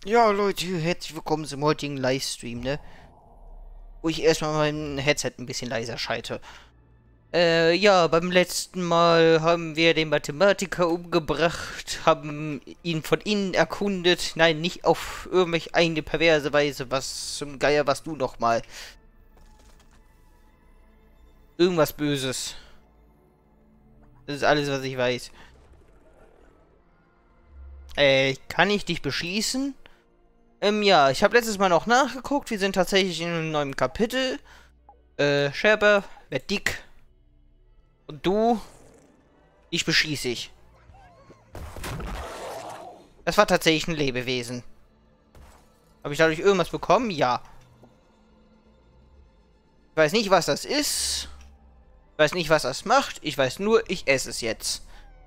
Ja, Leute, herzlich willkommen zum heutigen Livestream, ne? Wo ich erstmal mein Headset ein bisschen leiser schalte. Ja, beim letzten Mal haben wir den Mathematiker umgebracht, haben ihn von innen erkundet. Nein, nicht auf irgendwelche eine perverse Weise. Was zum Geier warst du nochmal? Irgendwas Böses. Das ist alles, was ich weiß. Kann ich dich beschießen? Ja, ich habe letztes Mal noch nachgeguckt. Wir sind tatsächlich in einem neuen Kapitel. Scherber, werd dick. Und du? Ich beschieße ich. Das war tatsächlich ein Lebewesen. Habe ich dadurch irgendwas bekommen? Ja. Ich weiß nicht, was das ist. Ich weiß nicht, was das macht. Ich weiß nur, ich esse es jetzt.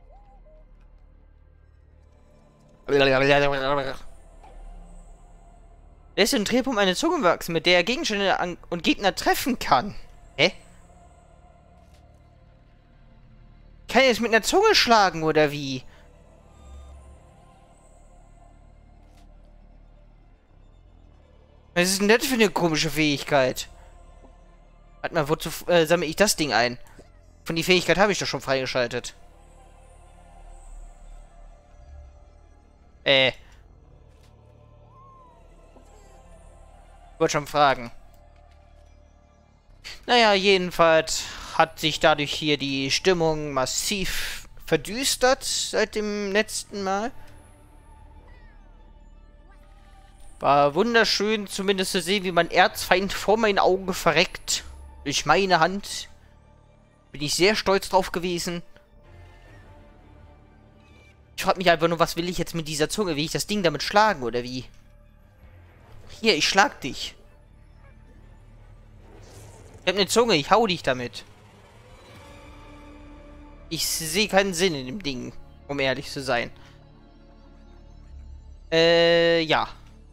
Lässt den Drehpunkt eine Zunge wachsen, mit der er Gegenstände und Gegner treffen kann. Hä? Kann er jetzt mit einer Zunge schlagen, oder wie? Was ist denn das für eine komische Fähigkeit? Warte mal, wozu sammle ich das Ding ein? Von die Fähigkeit habe ich doch schon freigeschaltet. Wollte schon fragen. Naja, jedenfalls hat sich dadurch hier die Stimmung massiv verdüstert seit dem letzten Mal. War wunderschön, zumindest zu sehen, wie mein Erzfeind vor meinen Augen verreckt. Durch meine Hand. Bin ich sehr stolz drauf gewesen. Ich frage mich einfach nur, was will ich jetzt mit dieser Zunge? Will ich das Ding damit schlagen, oder wie? Hier, ich schlag dich. Ich hab eine Zunge, ich hau dich damit. Ich sehe keinen Sinn in dem Ding, um ehrlich zu sein. Ja.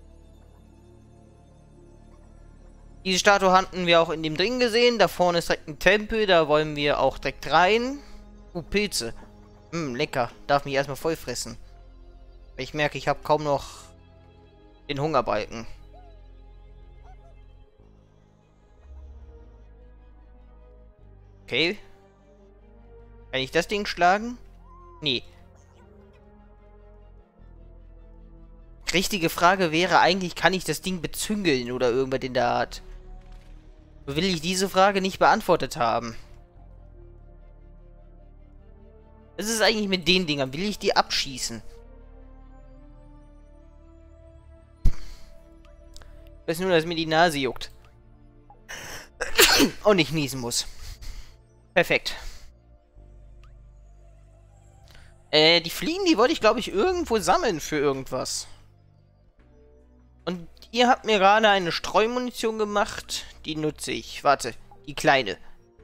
Diese Statue hatten wir auch in dem Ding gesehen. Da vorne ist direkt ein Tempel, da wollen wir auch direkt rein. Pilze. Lecker. Darf mich erstmal voll fressen. Ich merke, ich habe kaum noch den Hungerbalken. Okay. Kann ich das Ding schlagen? Nee. Richtige Frage wäre eigentlich, kann ich das Ding bezüngeln oder irgendwas in der Art? Will ich diese Frage nicht beantwortet haben. Was ist eigentlich mit den Dingern? Will ich die abschießen? Ich weiß nur, dass mir die Nase juckt. Und ich niesen muss. Perfekt. Die Fliegen, die wollte ich, glaube ich, irgendwo sammeln für irgendwas. Und ihr habt mir gerade eine Streumunition gemacht. Die nutze ich. Warte, die kleine.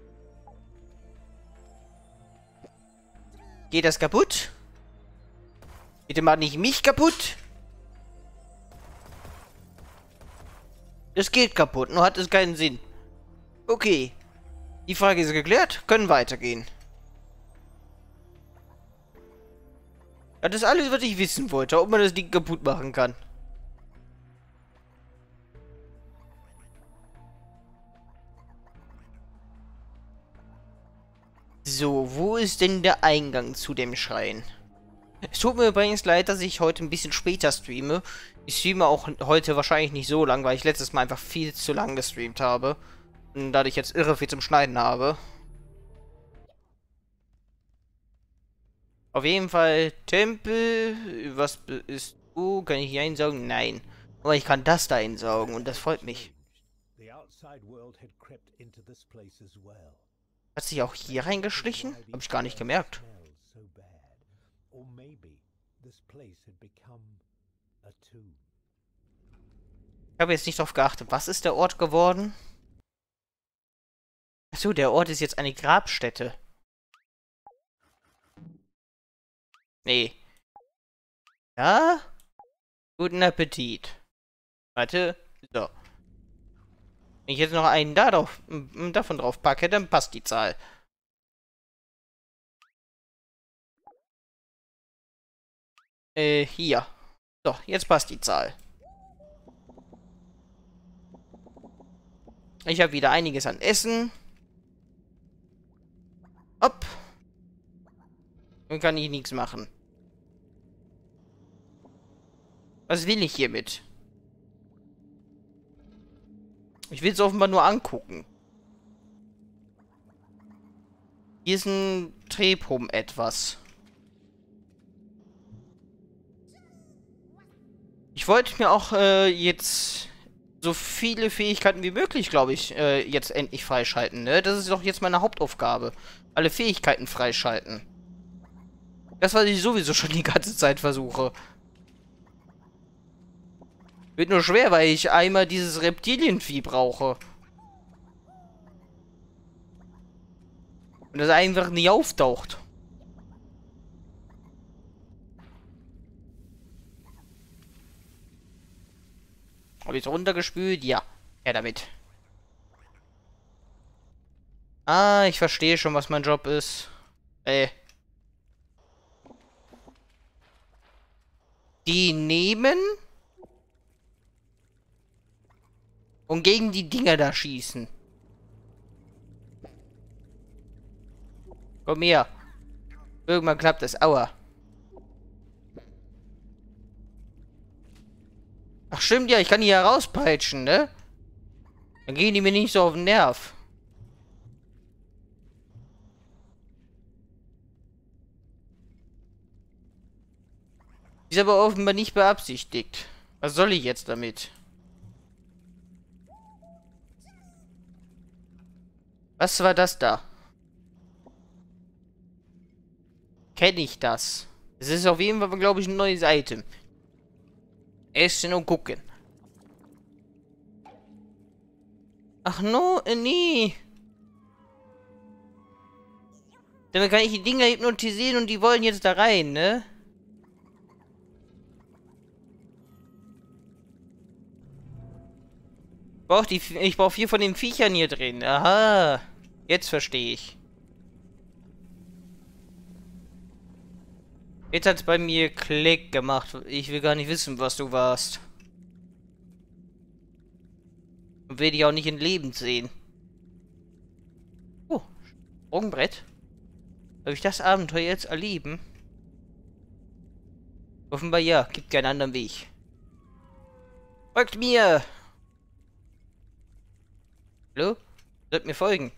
Geht das kaputt? Bitte mal nicht mich kaputt. Es geht kaputt, nur hat es keinen Sinn. Okay. Die Frage ist geklärt. Können weitergehen. Ja, das ist alles, was ich wissen wollte. Ob man das Ding kaputt machen kann. So, wo ist denn der Eingang zu dem Schrein? Es tut mir übrigens leid, dass ich heute ein bisschen später streame. Ich streame auch heute wahrscheinlich nicht so lang, weil ich letztes Mal einfach viel zu lang gestreamt habe. Und dadurch jetzt irre viel zum Schneiden habe. Auf jeden Fall Tempel. Was ist du? Kann ich hier einsaugen? Nein. Aber ich kann das da einsaugen und das freut mich. Hat sich auch hier reingeschlichen? Habe ich gar nicht gemerkt. Ich habe jetzt nicht darauf geachtet. Was ist der Ort geworden? Achso, der Ort ist jetzt eine Grabstätte. Nee. Ja? Guten Appetit. Warte. So. Wenn ich jetzt noch einen davon drauf packe, dann passt die Zahl. Hier. So, jetzt passt die Zahl. Ich habe wieder einiges an Essen. Hopp. Dann kann ich nichts machen. Was will ich hiermit? Ich will es offenbar nur angucken. Hier ist ein Trebhum etwas. Ich wollte mir auch jetzt so viele Fähigkeiten wie möglich, glaube ich, jetzt endlich freischalten, ne? Das ist doch jetzt meine Hauptaufgabe. Alle Fähigkeiten freischalten. Das, was ich sowieso schon die ganze Zeit versuche. Wird nur schwer, weil ich einmal dieses Reptilienvieh brauche. Und das einfach nie auftaucht. Habe ich es runtergespült? Ja. Ja, damit. Ah, ich verstehe schon, was mein Job ist. Die nehmen und gegen die Dinger da schießen. Komm her. Irgendwann klappt es. Aua. Ach stimmt, ja, ich kann die ja rauspeitschen, ne? Dann gehen die mir nicht so auf den Nerv. Ist aber offenbar nicht beabsichtigt. Was soll ich jetzt damit? Was war das da? Kenne ich das? Es ist auf jeden Fall, glaube ich, ein neues Item. Essen und gucken. Ach no, nee. Damit kann ich die Dinger hypnotisieren und die wollen jetzt da rein, ne? Ich brauche 4 von den Viechern hier drin. Aha. Jetzt verstehe ich. Jetzt hat es bei mir Klick gemacht. Ich will gar nicht wissen, was du warst. Und will dich auch nicht in Leben sehen. Oh, Sprungbrett. Soll ich das Abenteuer jetzt erleben? Offenbar ja. Gibt keinen anderen Weg. Folgt mir! Hallo? Sollt mir folgen.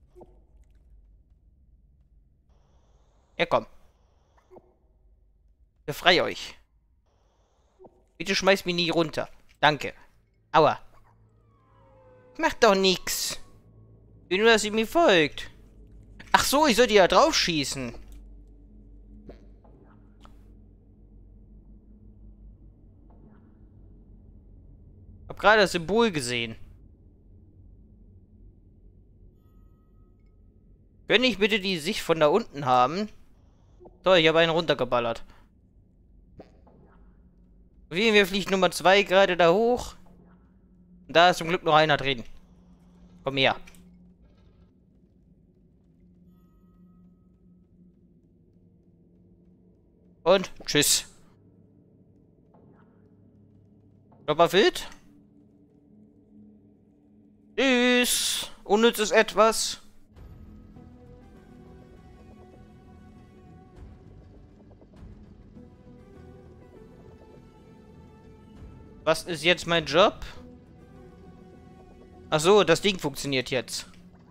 Ja, komm. Befrei euch. Bitte schmeißt mich nie runter. Danke. Aua. Macht doch nix. Ich will nur, dass ihr mir folgt. Ach so, ich sollte ja drauf schießen. Hab gerade das Symbol gesehen. Können ich bitte die Sicht von da unten haben? So, ich habe einen runtergeballert. Wir fliegen Nummer 2 gerade da hoch. Und da ist zum Glück noch einer drin. Komm her. Und tschüss. Nochmal fit? Tschüss. Unnützes Etwas. Was ist jetzt mein Job? Ach so, das Ding funktioniert jetzt.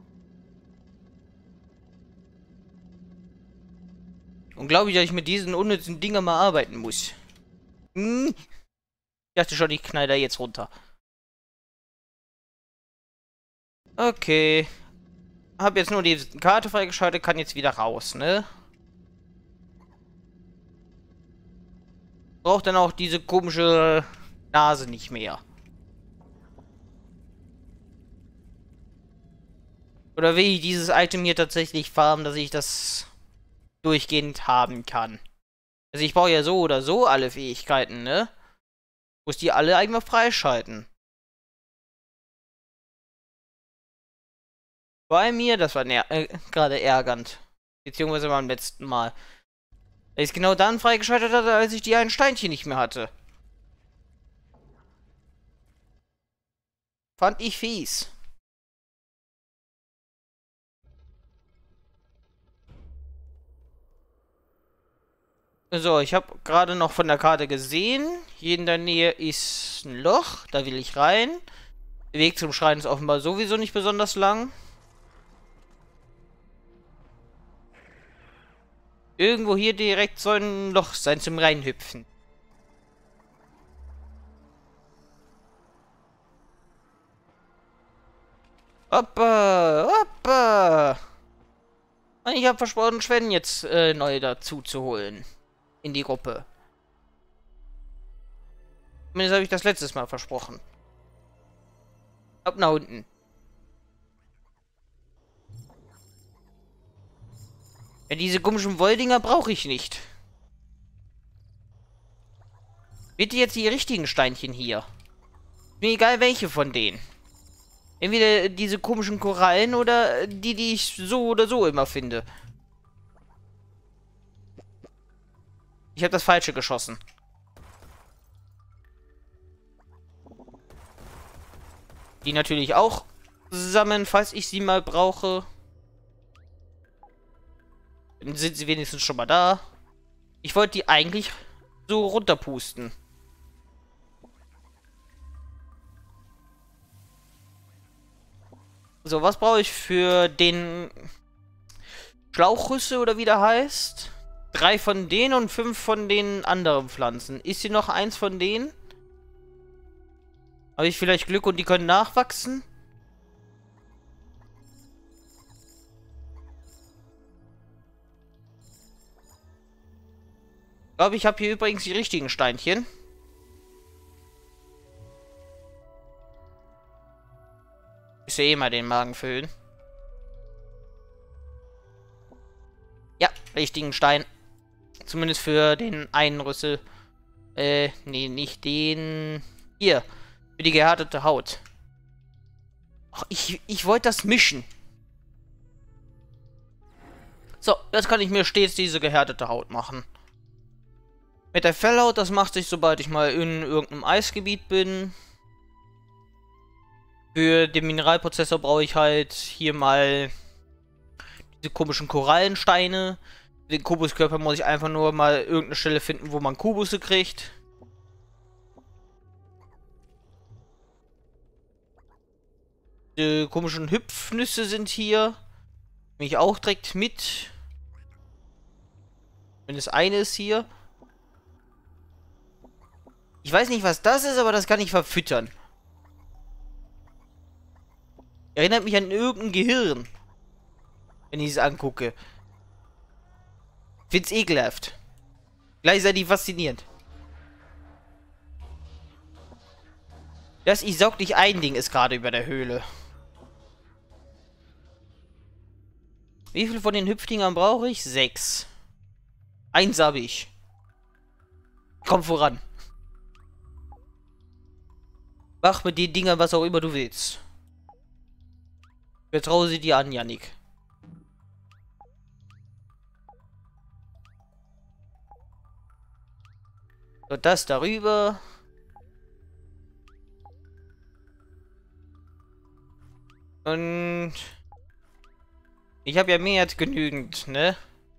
Und glaube ich, dass ich mit diesen unnützen Dingern mal arbeiten muss. Hm? Ich dachte schon, ich knall da jetzt runter. Okay. Hab jetzt nur die Karte freigeschaltet, kann jetzt wieder raus, ne? Braucht dann auch diese komische Nase nicht mehr. Oder will ich dieses Item hier tatsächlich farmen, dass ich das durchgehend haben kann? Also ich brauche ja so oder so alle Fähigkeiten, ne? Muss die alle einmal freischalten. Bei mir, das war gerade ärgernd. Beziehungsweise beim letzten Mal. Weil ich es genau dann freigeschaltet hatte, als ich die einen Steinchen nicht mehr hatte. Fand ich fies. So, ich habe gerade noch von der Karte gesehen. Hier in der Nähe ist ein Loch. Da will ich rein. Der Weg zum Schrein ist offenbar sowieso nicht besonders lang. Irgendwo hier direkt soll ein Loch sein zum Reinhüpfen. Hoppa, hoppa. Und ich habe versprochen, Sven jetzt neu dazu zu holen. In die Gruppe. Zumindest habe ich das letztes Mal versprochen. Ab nach unten. Ja, diese komischen Wolldinger brauche ich nicht. Bitte jetzt die richtigen Steinchen hier. Mir egal welche von denen. Entweder diese komischen Korallen oder die ich so oder so immer finde. Ich habe das Falsche geschossen. Die natürlich auch sammeln, falls ich sie mal brauche. Dann sind sie wenigstens schon mal da. Ich wollte die eigentlich so runterpusten. So, was brauche ich für den Schlauchrüssel oder wie der heißt? 3 von denen und 5 von den anderen Pflanzen. Ist hier noch eins von denen? Habe ich vielleicht Glück und die können nachwachsen? Ich glaube, ich habe hier übrigens die richtigen Steinchen. Ist ja eh mal den Magen füllen. Ja, richtigen Stein. Zumindest für den einen Rüssel. Nee, nicht den. Hier. Für die gehärtete Haut. Ach, ich wollte das mischen. So, jetzt kann ich mir stets diese gehärtete Haut machen. Mit der Fellhaut, das macht sich, sobald ich mal in irgendeinem Eisgebiet bin. Für den Mineralprozessor brauche ich halt hier mal diese komischen Korallensteine. Den Kubuskörper muss ich einfach nur mal irgendeine Stelle finden, wo man Kubusse kriegt. Die komischen Hüpfnüsse sind hier. Nehme ich auch direkt mit. Wenn das eine ist hier. Ich weiß nicht, was das ist, aber das kann ich verfüttern. Erinnert mich an irgendein Gehirn. Wenn ich es angucke. Find's ekelhaft. Gleichzeitig faszinierend. Das Ich saug dich ein Ding ist gerade über der Höhle. Wie viel von den Hüpfdingern brauche ich? 6. 1 habe ich. Komm voran. Mach mit den Dingern was auch immer du willst. Vertraue sie dir an, Yannick. So, das darüber. Und ich habe ja mehr als genügend, ne?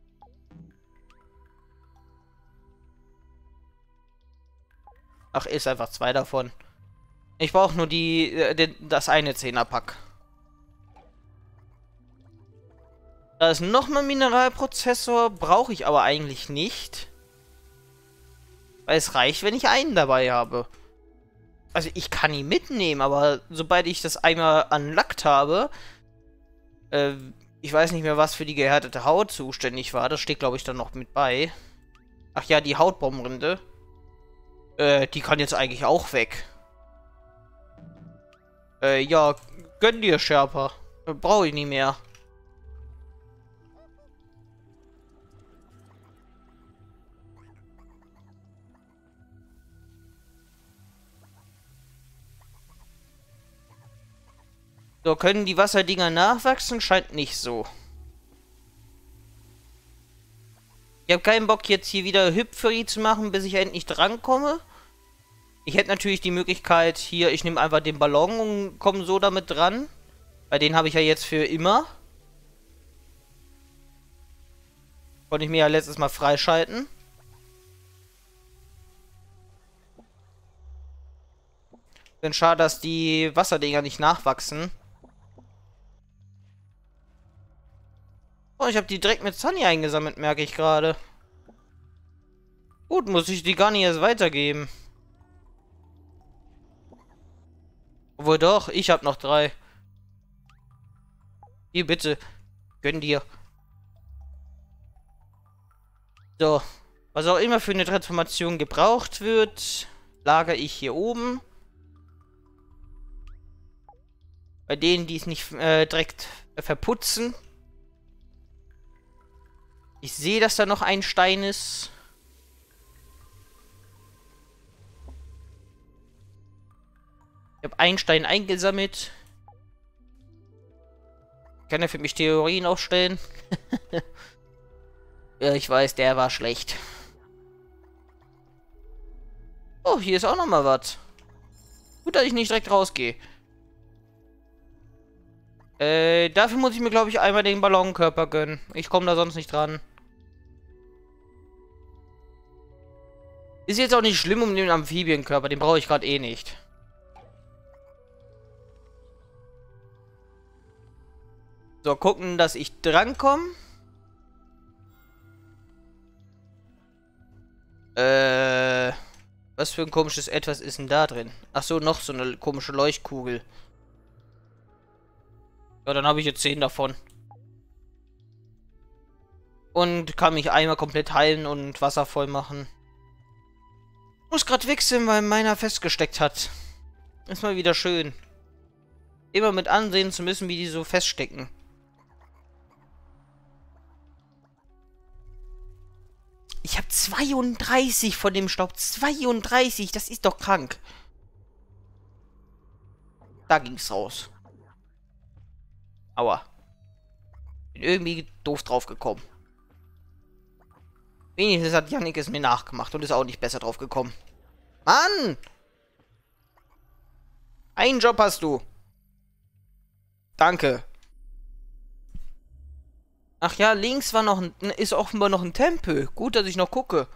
Ach, ist einfach 2 davon. Ich brauche nur das eine 10er-Pack. Da ist nochmal ein Mineralprozessor, brauche ich aber eigentlich nicht. Weil es reicht, wenn ich einen dabei habe. Also ich kann ihn mitnehmen, aber sobald ich das einmal unlockt habe, ich weiß nicht mehr, was für die gehärtete Haut zuständig war. Das steht, glaube ich, dann noch mit bei. Ach ja, die Hautbaumrinde. Die kann jetzt eigentlich auch weg. Ja, gönn dir, Sherpa. Brauche ich nie mehr. So, können die Wasserdinger nachwachsen? Scheint nicht so. Ich habe keinen Bock, jetzt hier wieder Hüpferi zu machen, bis ich endlich drankomme. Ich hätte natürlich die Möglichkeit, hier, ich nehme einfach den Ballon und komme so damit dran. Bei den habe ich ja jetzt für immer. Konnte ich mir ja letztes Mal freischalten. Denn schade, dass die Wasserdinger nicht nachwachsen. Oh, ich habe die direkt mit Sunny eingesammelt, merke ich gerade. Gut, muss ich die gar nicht erst weitergeben. Obwohl doch, ich habe noch 3. Hier, bitte. Gönn dir. So. Was auch immer für eine Transformation gebraucht wird, lagere ich hier oben. Bei denen, die es nicht direkt verputzen. Ich sehe, dass da noch ein Stein ist. Ich habe einen Stein eingesammelt. Kann er für mich Theorien aufstellen? Ja, ich weiß, der war schlecht. Oh, hier ist auch noch mal was. Gut, dass ich nicht direkt rausgehe. Dafür muss ich mir, glaube ich, einmal den Ballonkörper gönnen. Ich komme da sonst nicht dran. Ist jetzt auch nicht schlimm um den Amphibienkörper. Den brauche ich gerade eh nicht. So, gucken, dass ich drankomme. Was für ein komisches Etwas ist denn da drin? Ach so, noch so eine komische Leuchtkugel. Ja, dann habe ich jetzt 10 davon. Und kann mich einmal komplett heilen und Wasser voll machen. Muss gerade wechseln, weil meiner festgesteckt hat. Ist mal wieder schön. Immer mit ansehen zu müssen, wie die so feststecken. Ich habe 32 von dem Staub. 32, das ist doch krank. Da ging's raus. Aua. Bin irgendwie doof drauf gekommen. Wenigstens hat Yannick es mir nachgemacht und ist auch nicht besser drauf gekommen. Mann! Einen Job hast du. Danke. Ach ja, links war noch ist offenbar noch ein Tempel. Gut, dass ich noch gucke.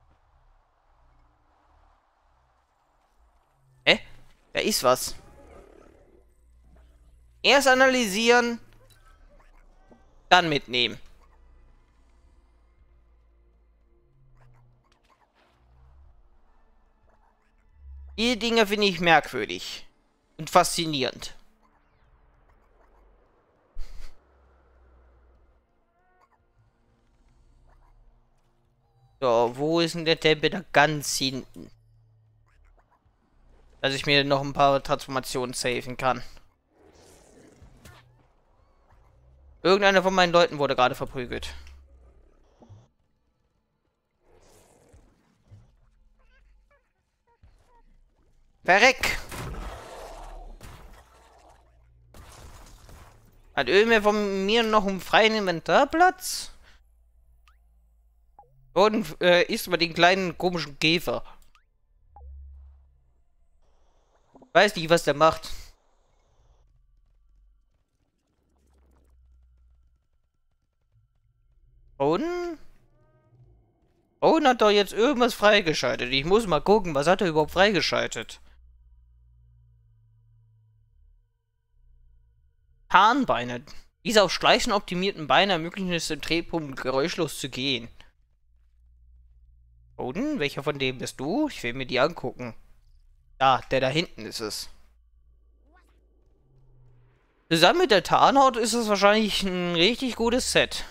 Hä? Da ist was. Erst analysieren, dann mitnehmen. Die Dinge finde ich merkwürdig und faszinierend. So, wo ist denn der Tempel? Da ganz hinten. Dass ich mir noch ein paar Transformationen safen kann. Irgendeiner von meinen Leuten wurde gerade verprügelt. Verreck! Hat irgendwer von mir noch einen freien Inventarplatz? Und isst mal den kleinen komischen Käfer. Weiß nicht, was der macht. Und? Und hat doch jetzt irgendwas freigeschaltet. Ich muss mal gucken, was hat er überhaupt freigeschaltet? Tarnbeine. Diese auf Schleichen optimierten Beine ermöglichen es dem Drehpunkt geräuschlos zu gehen. Odin, welcher von denen bist du? Ich will mir die angucken. Ah, der da hinten ist es. Zusammen mit der Tarnhaut ist es wahrscheinlich ein richtig gutes Set.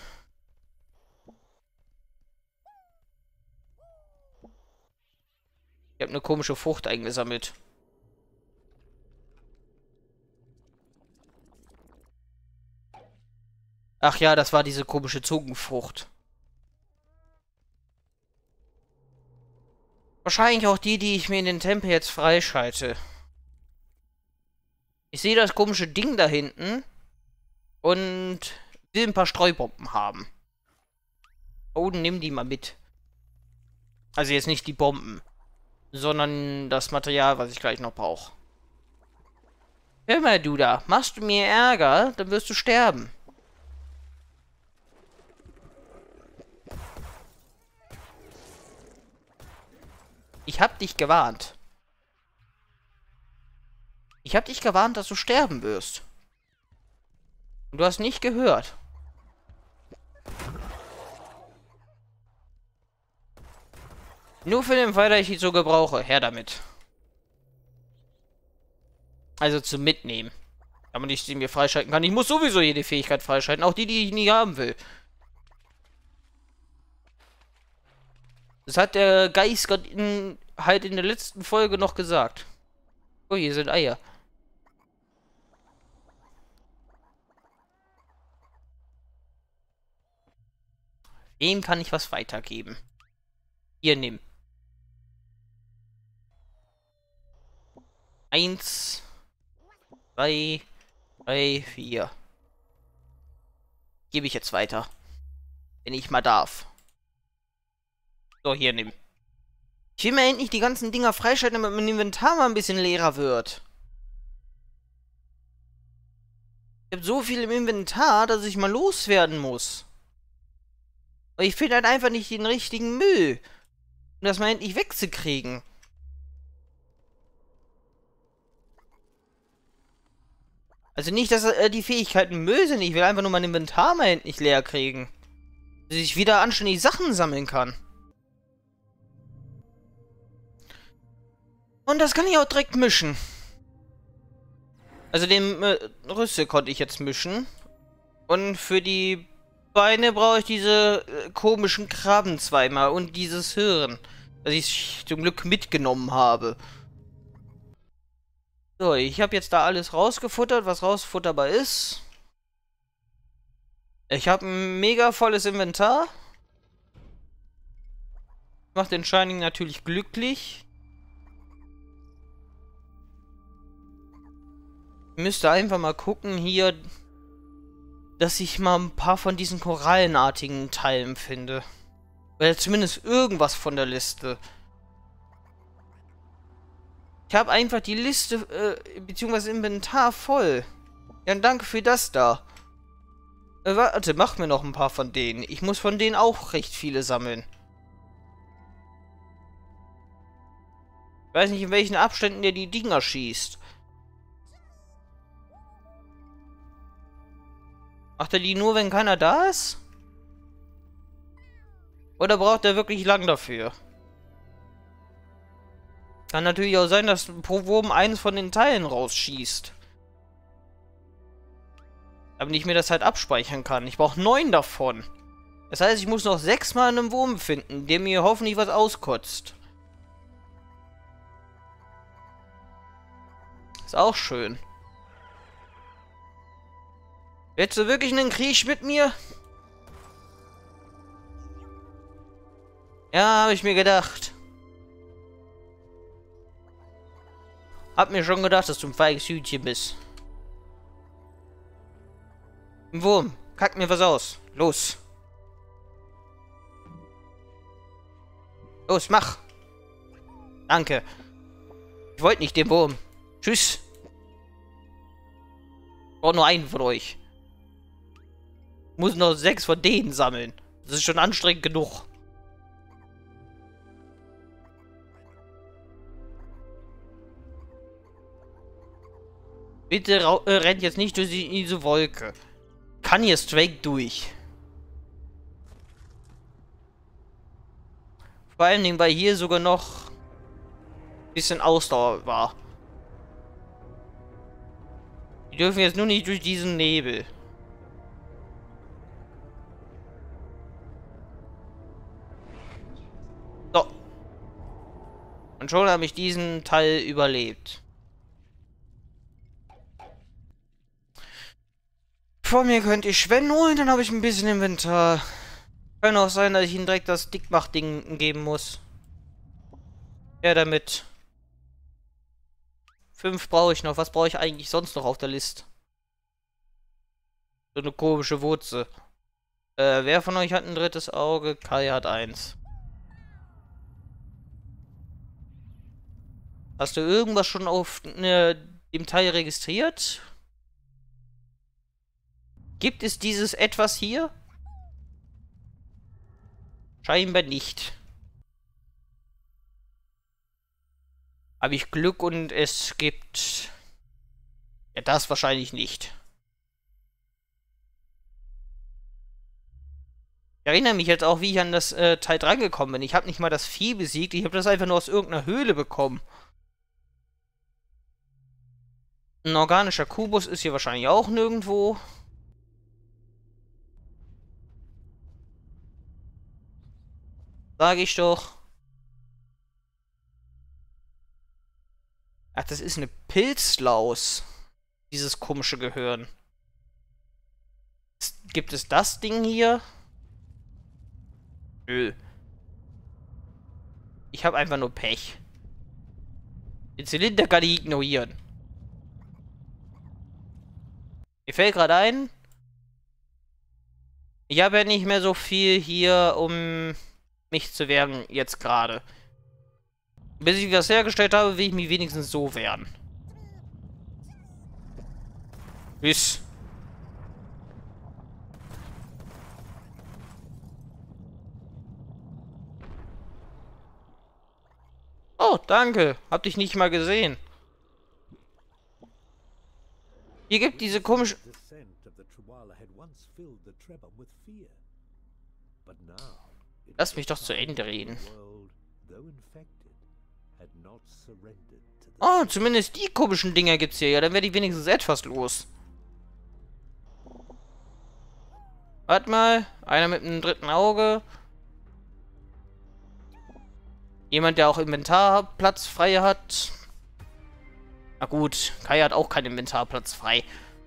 Ich habe eine komische Frucht eingesammelt. Ach ja, das war diese komische Zungenfrucht. Wahrscheinlich auch die, die ich mir in den Tempel jetzt freischalte. Ich sehe das komische Ding da hinten. Und will ein paar Streubomben haben. Odin, nimm die mal mit. Also jetzt nicht die Bomben. Sondern das Material, was ich gleich noch brauche. Hör mal, du da. Machst du mir Ärger, dann wirst du sterben. Ich hab dich gewarnt. Ich habe dich gewarnt, dass du sterben wirst. Und du hast nicht gehört. Nur für den Fall, dass ich ihn so gebrauche. Her damit. Also zum Mitnehmen. Aber nicht, die mir freischalten kann. Ich muss sowieso jede Fähigkeit freischalten. Auch die, die ich nie haben will. Das hat der Geist gerade halt in der letzten Folge noch gesagt. Oh, hier sind Eier. Wem kann ich was weitergeben? Hier, nimm. 1, 2, 3, 4. Gebe ich jetzt weiter. Wenn ich mal darf. So, hier, nimm. Ich will mir endlich die ganzen Dinger freischalten, damit mein Inventar mal ein bisschen leerer wird. Ich habe so viel im Inventar, dass ich mal loswerden muss. Aber ich finde halt einfach nicht den richtigen Müll. Um das mal endlich wegzukriegen. Also nicht, dass die Fähigkeiten Müll sind. Ich will einfach nur mein Inventar mal endlich leer kriegen. Dass ich wieder anständig Sachen sammeln kann. Und das kann ich auch direkt mischen. Also den Rüssel konnte ich jetzt mischen. Und für die Beine brauche ich diese komischen Krabben zweimal. Und dieses Hirn. Das ich zum Glück mitgenommen habe. So, ich habe jetzt da alles rausgefuttert, was rausfutterbar ist. Ich habe ein mega volles Inventar. Macht den Shining natürlich glücklich. Müsste einfach mal gucken hier, dass ich mal ein paar von diesen korallenartigen Teilen finde. Oder zumindest irgendwas von der Liste. Ich habe einfach die Liste, beziehungsweise Inventar voll. Ja, danke für das da. Warte, mach mir noch ein paar von denen. Ich muss von denen auch recht viele sammeln. Ich weiß nicht, in welchen Abständen der die Dinger schießt. Macht er die nur, wenn keiner da ist? Oder braucht er wirklich lang dafür? Kann natürlich auch sein, dass pro Wurm eines von den Teilen rausschießt. Aber ich mir das halt abspeichern kann. Ich brauche 9 davon. Das heißt, ich muss noch 6 Mal einen Wurm finden, der mir hoffentlich was auskotzt. Ist auch schön. Willst du wirklich einen Krieg mit mir? Ja, habe ich mir gedacht. Hab mir schon gedacht, dass du ein feiges Hütchen bist. Ein Wurm, kack mir was aus. Los. Los, mach. Danke. Ich wollte nicht den Wurm. Tschüss. Ich brauche nur einen von euch. Ich muss noch 6 von denen sammeln. Das ist schon anstrengend genug. Bitte rennt jetzt nicht durch diese Wolke. Kann hier straight durch. Vor allen Dingen, weil hier sogar noch ein bisschen Ausdauer war. Die dürfen jetzt nur nicht durch diesen Nebel. So. Und schon habe ich diesen Teil überlebt. Vor mir könnt ihr Schwen holen, dann habe ich ein bisschen Inventar. Kann auch sein, dass ich ihnen direkt das Dickmach-Ding geben muss. Ja, damit. 5 brauche ich noch. Was brauche ich eigentlich sonst noch auf der Liste? So eine komische Wurzel. Wer von euch hat ein drittes Auge? Kai hat 1. Hast du irgendwas schon auf dem Teil registriert? Gibt es dieses etwas hier? Scheinbar nicht. Habe ich Glück und es gibt Ja, das wahrscheinlich nicht. Ich erinnere mich jetzt auch, wie ich an das Teil drangekommen bin. Ich habe nicht mal das Vieh besiegt. Ich habe das einfach nur aus irgendeiner Höhle bekommen. Ein organischer Kubus ist hier wahrscheinlich auch nirgendwo. Sage ich doch. Ach, das ist eine Pilzlaus. Dieses komische Gehirn. Gibt es das Ding hier? Nö. Ich habe einfach nur Pech. Den Zylinder kann ich ignorieren. Mir fällt gerade ein, ich habe ja nicht mehr so viel hier, um mich zu wehren jetzt gerade. Bis ich was hergestellt habe, will ich mich wenigstens so wehren. Tschüss. Oh, danke. Hab dich nicht mal gesehen. Hier gibt diese komische... Lass mich doch zu Ende reden. Oh, zumindest die komischen Dinger gibt's hier. Ja, dann werde ich wenigstens etwas los. Warte mal. Einer mit einem dritten Auge. Jemand, der auch Inventarplatz frei hat. Na gut, Kai hat auch keinen Inventarplatz frei.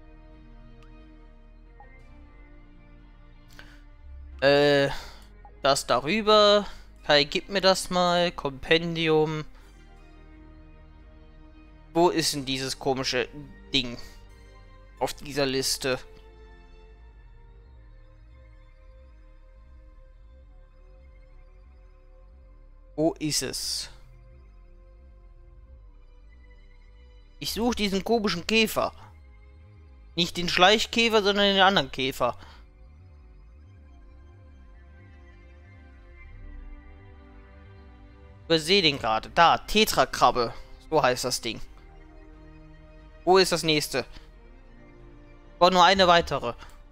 Das darüber. Kai, gib mir das mal. Kompendium. Wo ist denn dieses komische Ding? Auf dieser Liste. Wo ist es? Ich suche diesen komischen Käfer. Nicht den Schleichkäfer, sondern den anderen Käfer. Übersehe den gerade. Da, Tetrakrabbe. So heißt das Ding. Wo ist das nächste? War nur eine weitere.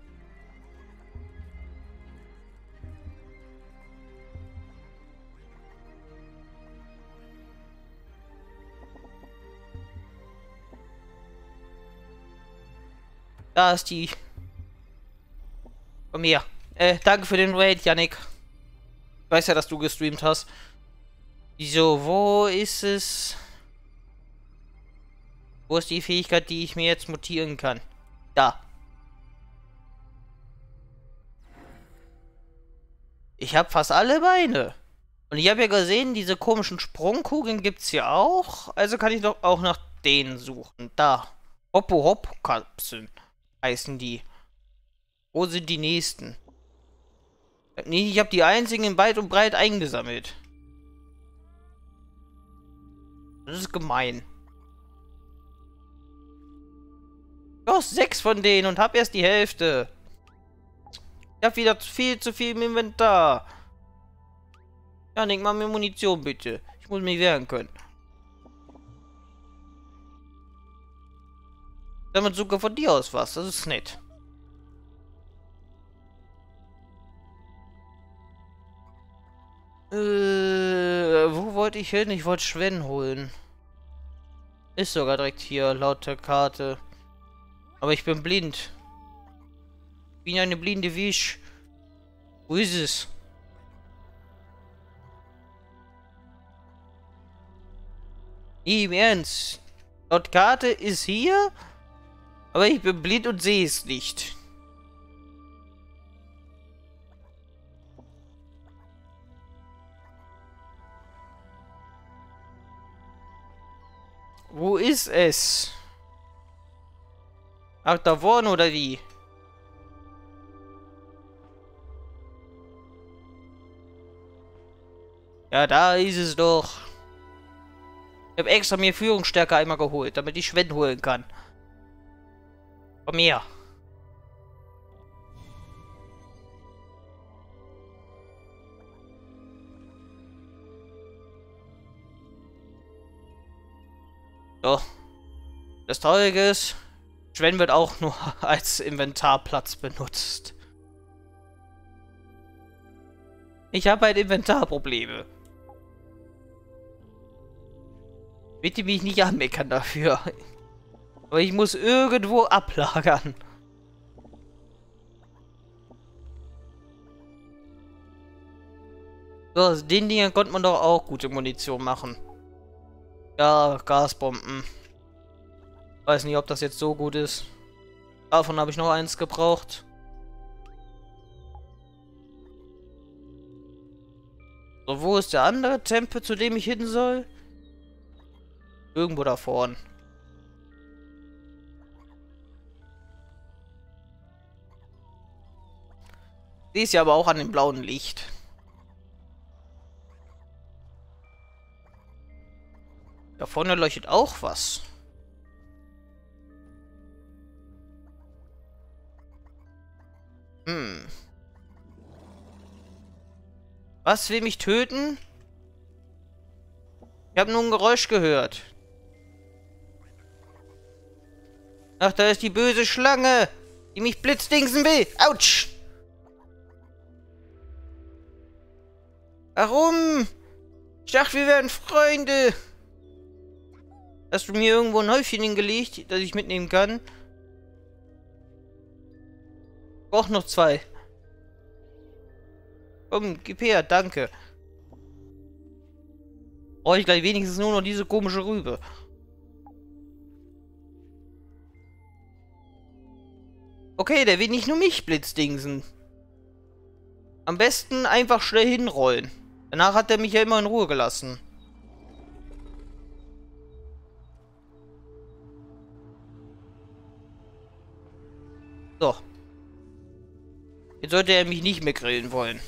Da ist die. Komm her. Danke für den Raid, Yannick. Ich weiß ja, dass du gestreamt hast. So, wo ist es? Wo ist die Fähigkeit, die ich mir jetzt mutieren kann? Da. Ich habe fast alle Beine. Und ich habe ja gesehen, diese komischen Sprungkugeln gibt es hier auch. Also kann ich doch auch nach denen suchen. Da. Hoppo-Hop-Kapseln heißen die. Wo sind die nächsten? Nee, ich habe die einzigen in weit und breit eingesammelt. Das ist gemein. Doch 6 von denen und hab erst die Hälfte. Ich hab wieder viel zu viel im Inventar. Janik, mach mir Munition bitte. Ich muss mich wehren können. Damit sogar von dir aus was. Das ist nett. Wo wollte ich hin? Ich wollte Schwen holen. Ist sogar direkt hier, laut der Karte. Aber ich bin blind. Ich bin eine blinde Wisch. Wo ist es? Im Ernst. Laut Karte ist hier, aber ich bin blind und sehe es nicht. Wo ist es? Ach, da vorne oder wie? Ja, da ist es doch. Ich habe extra mir Führungsstärke einmal geholt, damit ich Schwend holen kann. Komm her. So. Das Traurige ist, Schwen wird auch nur als Inventarplatz benutzt. Ich habe halt Inventarprobleme. Bitte mich nicht anmeckern dafür. Aber ich muss irgendwo ablagern. So, aus den Dingern konnte man doch auch gute Munition machen. Ja, Gasbomben. Weiß nicht, ob das jetzt so gut ist. Davon habe ich noch eins gebraucht. So, wo ist der andere Tempel, zu dem ich hin soll? Irgendwo da vorne. Die ist ja aber auch an dem blauen Licht. Da vorne leuchtet auch was. Was will mich töten? Ich habe nur ein Geräusch gehört. Ach, da ist die böse Schlange, die mich blitzdingsen will. Autsch! Warum? Ich dachte, wir wären Freunde. Hast du mir irgendwo ein Häufchen hingelegt, das ich mitnehmen kann? Ich brauche noch 2. Komm, gib her, danke. Brauche ich gleich wenigstens nur noch diese komische Rübe. Okay, der will nicht nur mich blitzdingsen. Am besten einfach schnell hinrollen. Danach hat er mich ja immer in Ruhe gelassen. So. Jetzt sollte er mich nicht mehr grillen wollen.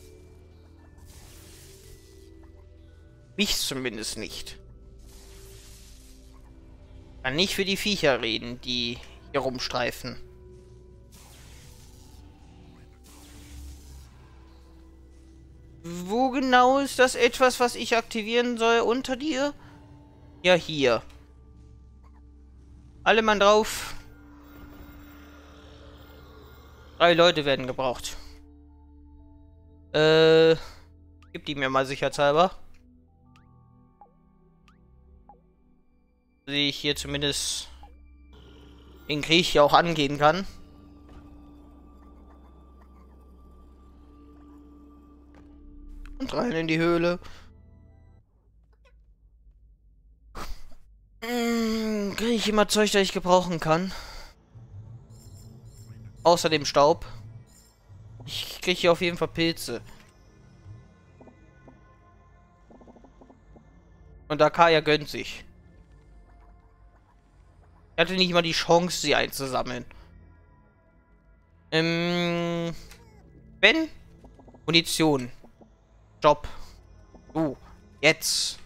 Mich zumindest nicht. Kann nicht für die Viecher reden, die hier rumstreifen. Wo genau ist das etwas, was ich aktivieren soll unter dir? Ja, hier. Alle Mann drauf. 3 Leute werden gebraucht. Gib die mir mal sicherheitshalber. Dass ich hier zumindest den Krieg hier auch angehen kann. Und rein in die Höhle. Kriege ich immer Zeug, das ich gebrauchen kann. Außer dem Staub. Ich kriege hier auf jeden Fall Pilze. Und Akaya gönnt sich. Ich hatte nicht mal die Chance, sie einzusammeln. Ben? Munition. Job. Jetzt.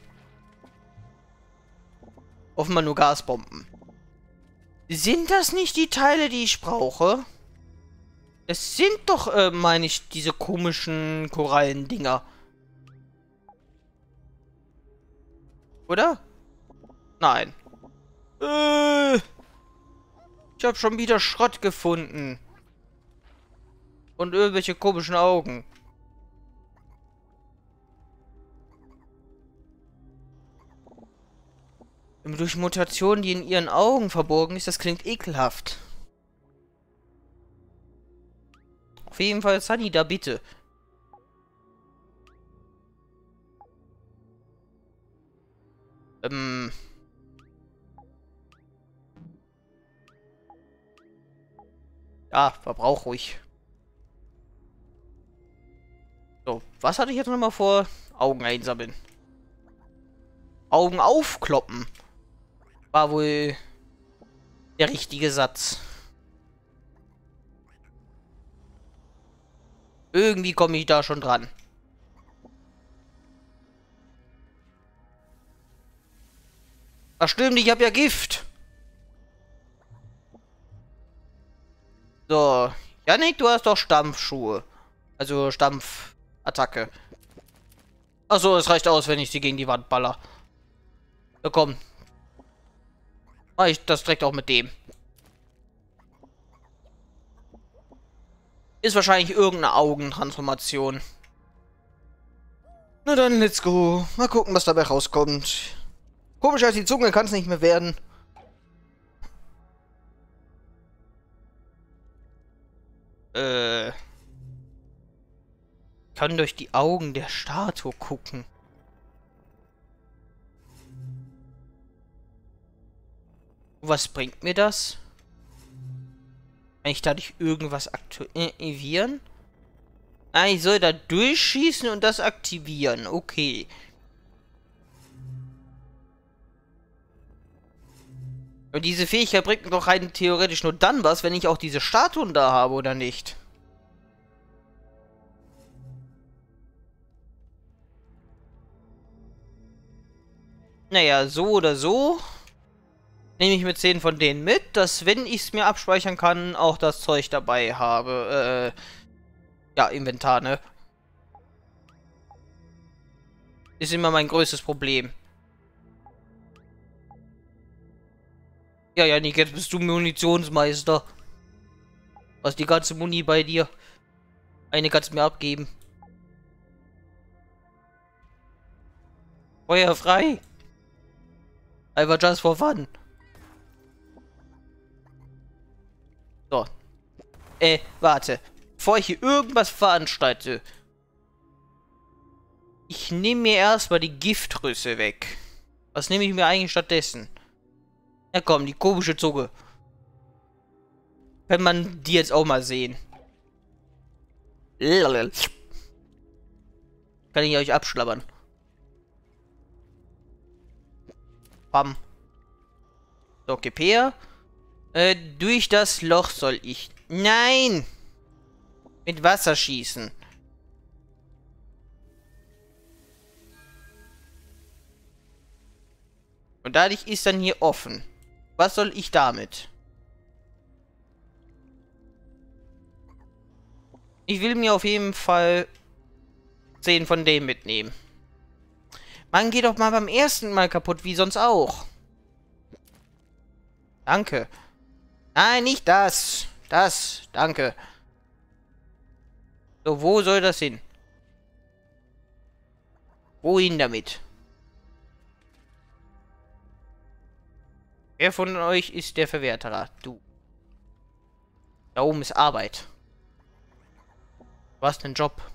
Offenbar nur Gasbomben. Sind das nicht die Teile, die ich brauche? Es sind doch, meine ich, diese komischen Korallendinger. Oder? Nein. Ich habe schon wieder Schrott gefunden. Und irgendwelche komischen Augen. Durch Mutationen, die in ihren Augen verborgen ist, das klingt ekelhaft. Auf jeden Fall, Sunny, da bitte. Ja, verbrauch ruhig. So, was hatte ich jetzt nochmal vor? Augen einsammeln. Augen aufkloppen. War wohl der richtige Satz. Irgendwie komme ich da schon dran. Ach stimmt, ich habe ja Gift. So. Janik, du hast doch Stampfschuhe. Also Stampfattacke. Achso, es reicht aus, wenn ich sie gegen die Wand baller. Ja, komm. Mach ich das direkt auch mit dem. Ist wahrscheinlich irgendeine Augentransformation. Na dann, let's go. Mal gucken, was dabei rauskommt. Komisch als die Zunge kann es nicht mehr werden. Kann durch die Augen der Statue gucken. Was bringt mir das? Kann ich dadurch irgendwas aktivieren? Ah, ich soll da durchschießen und das aktivieren. Okay. Und diese Fähigkeit bringt mir doch rein theoretisch nur dann was, wenn ich auch diese Statuen da habe, oder nicht? Naja, so oder so nehme ich mir 10 von denen mit, dass, wenn ich es mir abspeichern kann, auch das Zeug dabei habe. Ja, Inventar, ne? Ist immer mein größtes Problem. Ja, Janik, jetzt bist du Munitionsmeister. Was die ganze Muni bei dir? Eine kannst du mir abgeben. Feuer frei. Einfach just for fun. So. Warte. Bevor ich hier irgendwas veranstalte. Ich nehme mir erstmal die Giftrüsse weg. Was nehme ich mir eigentlich stattdessen? Ja komm, die komische Zunge. Kann man die jetzt auch mal sehen. Kann ich euch abschlabbern. Bam. So, gib her. Durch das Loch soll ich... Nein! Mit Wasser schießen. Und dadurch ist dann hier offen. Was soll ich damit? Ich will mir auf jeden Fall 10 von denen mitnehmen. Man geht doch mal beim ersten Mal kaputt, wie sonst auch. Danke. Nein, nicht das. Das. Danke. So, wo soll das hin? Wohin damit? Wer von euch ist der Verwerterer? Du. Da oben ist Arbeit. Du hast einen Job.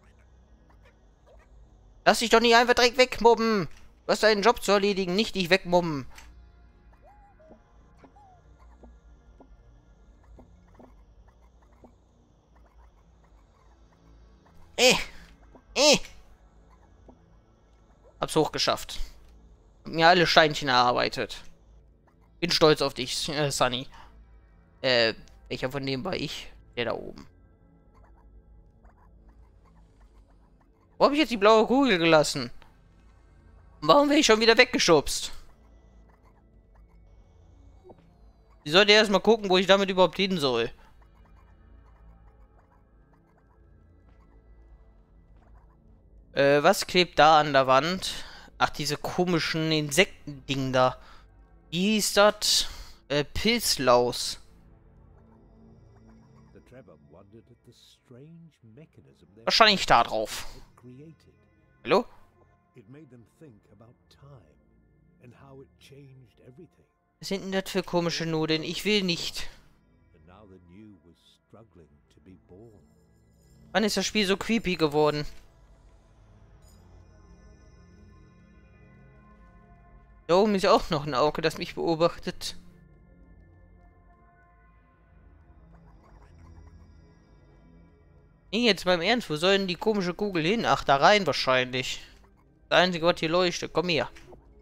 Lass dich doch nicht einfach direkt wegmobben. Du hast einen Job zu erledigen, nicht dich wegmobben. Hab's hochgeschafft. Hab mir alle Steinchen erarbeitet. Bin stolz auf dich, Sunny. Welcher von dem war ich? Der da oben. Wo habe ich jetzt die blaue Kugel gelassen? Warum bin ich schon wieder weggeschubst? Ich sollte erstmal gucken, wo ich damit überhaupt hin soll. Was klebt da an der Wand? Ach, diese komischen Insektending da. Wie hieß das? Pilzlaus. Wahrscheinlich da drauf. Hallo? Was sind denn das für komische Nudeln? Ich will nicht. Wann ist das Spiel so creepy geworden? Da oben ist ja auch noch ein Auge, das mich beobachtet. Nee, jetzt beim Ernst, wo soll denn die komische Kugel hin? Ach, da rein wahrscheinlich. Das Einzige, was hier leuchtet. Komm her.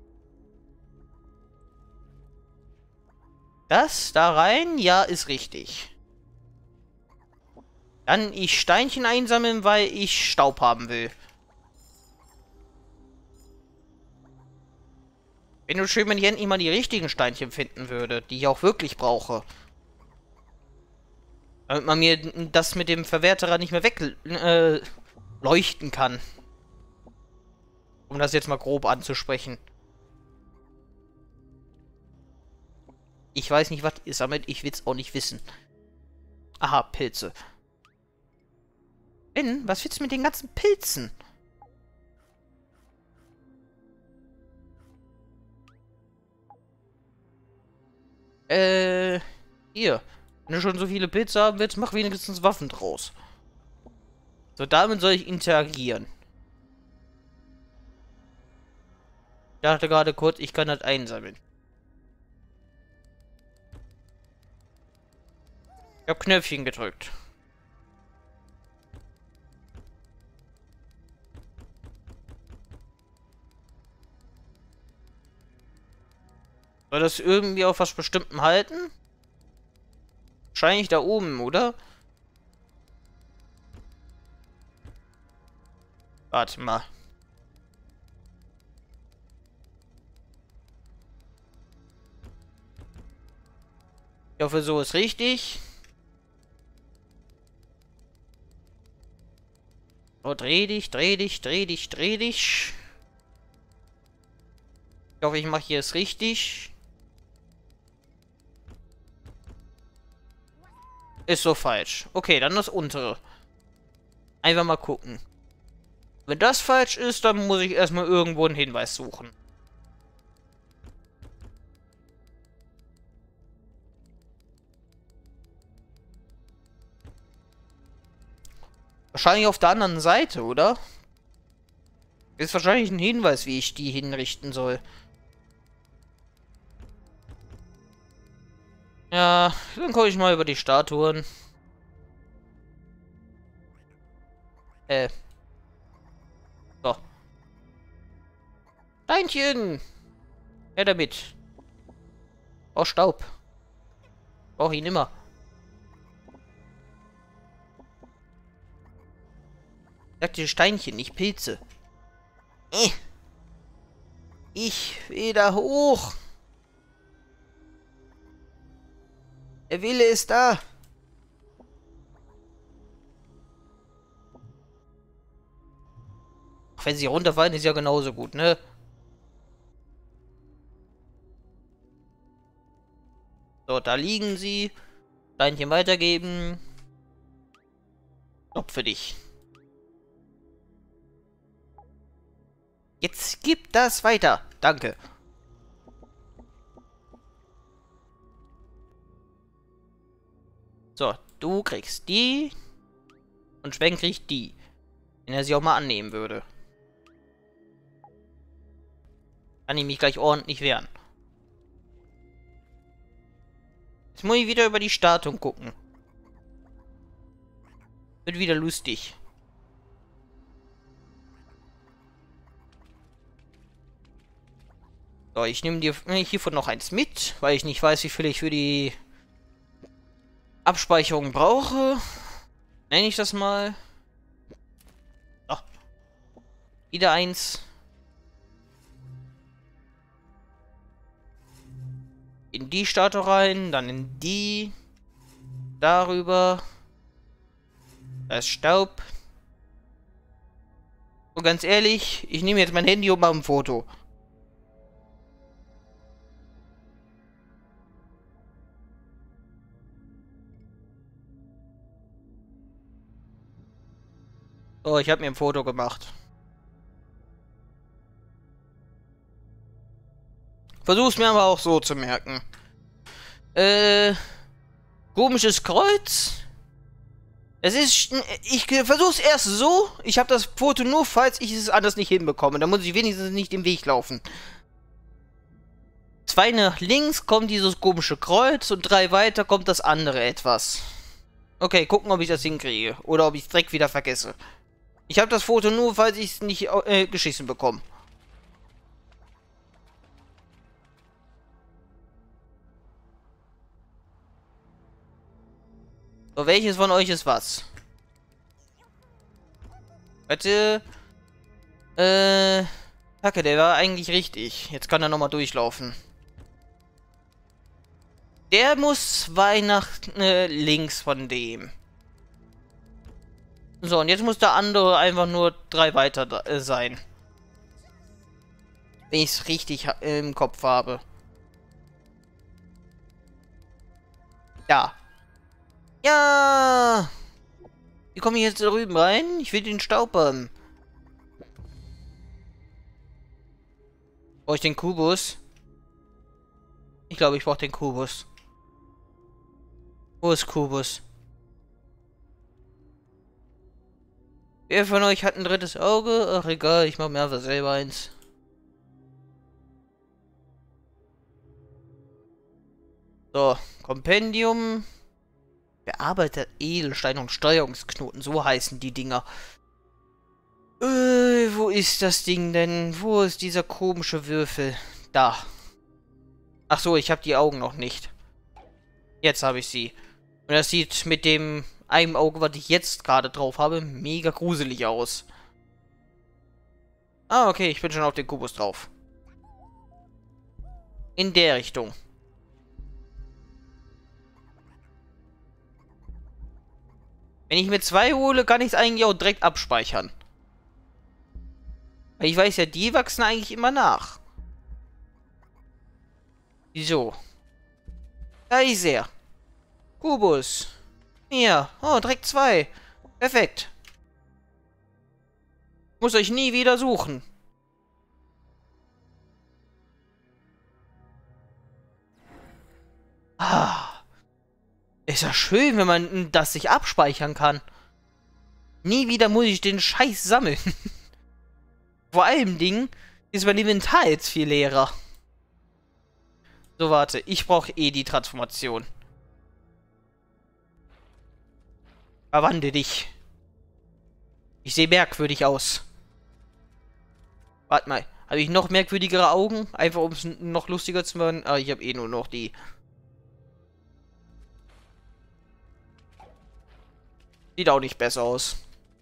Das da rein? Ja, ist richtig. Dann ich Steinchen einsammeln, weil ich Staub haben will. Wäre nur schön, wenn ich endlich mal die richtigen Steinchen finden würde, die ich auch wirklich brauche. Damit man mir das mit dem Verwerterer nicht mehr wegleuchten kann. Um das jetzt mal grob anzusprechen. Ich weiß nicht, was ist damit. Ich will es auch nicht wissen. Aha, Pilze. Ben, was willst du mit den ganzen Pilzen? Hier. Wenn du schon so viele Pilze haben willst, mach wenigstens Waffen draus. So, damit soll ich interagieren. Ich dachte gerade kurz, ich kann das einsammeln. Ich habe Knöpfchen gedrückt. Soll das irgendwie auf was Bestimmtem halten? Wahrscheinlich da oben, oder? Warte mal. Ich hoffe, so ist richtig. Oh, dreh dich, dreh dich, dreh dich, dreh dich. Ich hoffe, ich mache hier es richtig. Ist so falsch. Okay, dann das untere. Einfach mal gucken. Wenn das falsch ist, dann muss ich erstmal irgendwo einen Hinweis suchen. Wahrscheinlich auf der anderen Seite, oder? Ist wahrscheinlich ein Hinweis, wie ich die hinrichten soll. Ja, dann gucke ich mal über die Statuen. So. Steinchen! Her damit. Oh, Staub. Brauch ihn immer. Ich sagte Steinchen, nicht Pilze. Ich will da hoch. Der Wille ist da. Ach, wenn sie runterfallen, ist ja genauso gut, ne? So, da liegen sie. Steinchen weitergeben. Knopf für dich. Jetzt gib das weiter. Danke. So, du kriegst die. Und Schwenk kriegt die. Wenn er sie auch mal annehmen würde. Kann ich mich gleich ordentlich wehren. Jetzt muss ich wieder über die Statue gucken. Wird wieder lustig. So, ich nehme dir hiervon noch eins mit, weil ich nicht weiß, wie viel ich für die Abspeicherung brauche. Nenne ich das mal. Oh. Wieder eins. In die Statue rein, dann in die. Darüber. Da ist Staub. Und ganz ehrlich, ich nehme jetzt mein Handy und mache ein Foto. So, ich habe mir ein Foto gemacht. Versuch's mir aber auch so zu merken. Komisches Kreuz. Es ist... Ich versuch's erst so. Ich habe das Foto nur, falls ich es anders nicht hinbekomme. Da muss ich wenigstens nicht im Weg laufen. 2 nach links kommt dieses komische Kreuz und 3 weiter kommt das andere etwas. Okay, gucken, ob ich das hinkriege. Oder ob ich es direkt wieder vergesse. Ich habe das Foto nur, falls ich es nicht geschissen bekomme. So, welches von euch ist was? Warte. Kacke, der war eigentlich richtig. Jetzt kann er nochmal durchlaufen. Der muss 2 nach links von dem. So, und jetzt muss der andere einfach nur 3 weiter sein. Wenn ich es richtig im Kopf habe. Ja. Ja! Wie komme ich jetzt da drüben rein? Ich will den Staub haben. Brauche ich den Kubus? Ich glaube, ich brauche den Kubus. Wo ist Kubus? Wer von euch hat ein drittes Auge? Ach egal, ich mache mir einfach selber eins. So, Kompendium. Bearbeiter Edelstein und Steuerungsknoten, so heißen die Dinger. Wo ist das Ding denn? Wo ist dieser komische Würfel? Da. Ach so, ich habe die Augen noch nicht. Jetzt habe ich sie. Und das sieht mit dem einem Auge, was ich jetzt gerade drauf habe, mega gruselig aus. Ah, okay, ich bin schon auf den Kubus drauf. In der Richtung. Wenn ich mir 2 hole, kann ich es eigentlich auch direkt abspeichern. Weil ich weiß ja, die wachsen eigentlich immer nach. Wieso? Da ist er. Kubus. Hier. Oh, direkt 2. Perfekt. Muss euch nie wieder suchen. Ah. Ist ja schön, wenn man das sich abspeichern kann. Nie wieder muss ich den Scheiß sammeln. Vor allem Ding ist mein Inventar jetzt viel leerer. So, warte. Ich brauche eh die Transformation. Verwandle dich. Ich sehe merkwürdig aus. Warte mal. Habe ich noch merkwürdigere Augen? Einfach um es noch lustiger zu machen. Ah, ich habe eh nur noch die. Sieht auch nicht besser aus.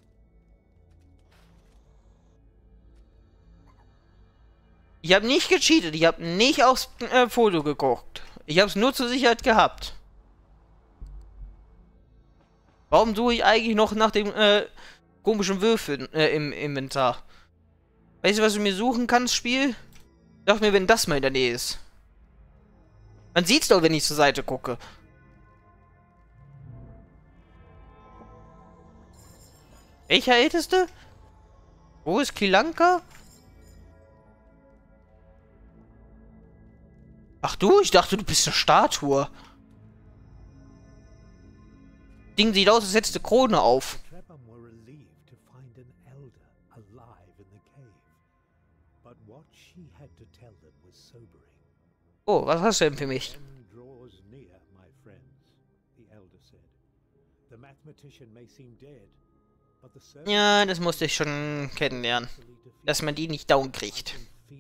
Ich habe nicht gecheatet. Ich habe nicht aufs Foto geguckt. Ich habe es nur zur Sicherheit gehabt. Warum suche ich eigentlich noch nach dem komischen Würfel im Inventar? Weißt du, was du mir suchen kannst, Spiel? Sag mir, wenn das mal in der Nähe ist. Man sieht's doch, wenn ich zur Seite gucke. Welcher Älteste? Wo ist Kilanka? Ach du, ich dachte, du bist eine Statue. Ding sieht aus, als hättest du Krone auf. Oh, was hast du denn für mich? Ja, das musste ich schon kennenlernen. Dass man die nicht down kriegt.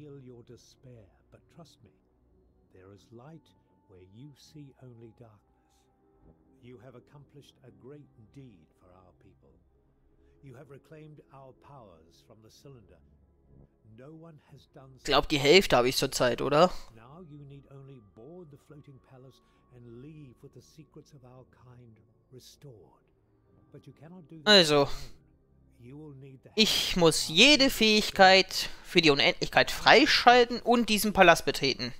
You have accomplished a great deed for our people. You have reclaimed our powers from the cylinder. No one has done so. Ich glaube, die Hälfte habe ich zurzeit, oder? Now you need only board the floating palace and leave with the secrets of our kind restored. But you cannot do that. Also, ich muss jede Fähigkeit für die Unendlichkeit freischalten und diesen Palast betreten.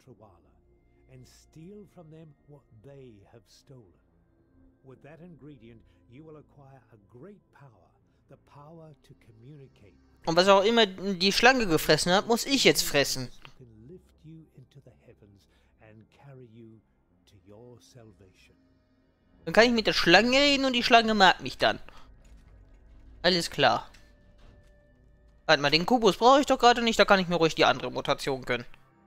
Und was auch immer die Schlange gefressen hat, muss ich jetzt fressen. Dann kann ich mit der Schlange reden und die Schlange mag mich dann. Alles klar. Warte mal, den Kubus brauche ich doch gerade nicht, da kann ich mir ruhig die andere Mutation gönnen.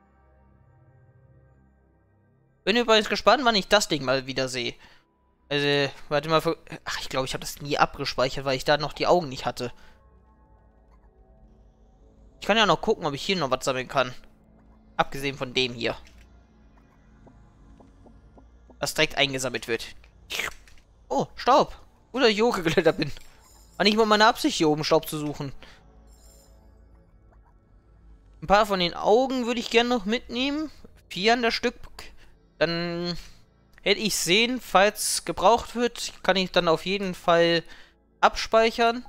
Bin übrigens gespannt, wann ich das Ding mal wieder sehe. Also, warte mal. Ach, ich glaube, ich habe das nie abgespeichert, weil ich da noch die Augen nicht hatte. Ich kann ja noch gucken, ob ich hier noch was sammeln kann. Abgesehen von dem hier. Was direkt eingesammelt wird. Oh, Staub. Oder ich hochgeklettert bin. War nicht mal meine Absicht, hier oben Staub zu suchen. Ein paar von den Augen würde ich gerne noch mitnehmen. 4 an der Stück. Dann hätte ich sehen, falls gebraucht wird, kann ich dann auf jeden Fall abspeichern.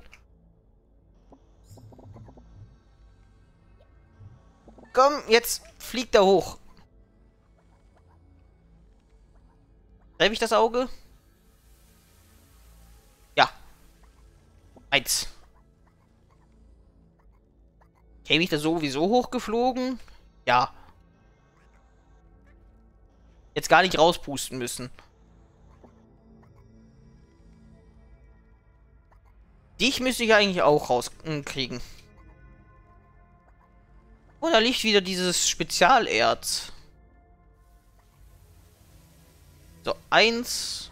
Komm, jetzt fliegt er hoch. Treffe ich das Auge? Ja. 1. Käme ich da sowieso hochgeflogen? Ja. Jetzt gar nicht rauspusten müssen. Dich müsste ich eigentlich auch rauskriegen. Oh, da liegt wieder dieses Spezialerz. So, 1.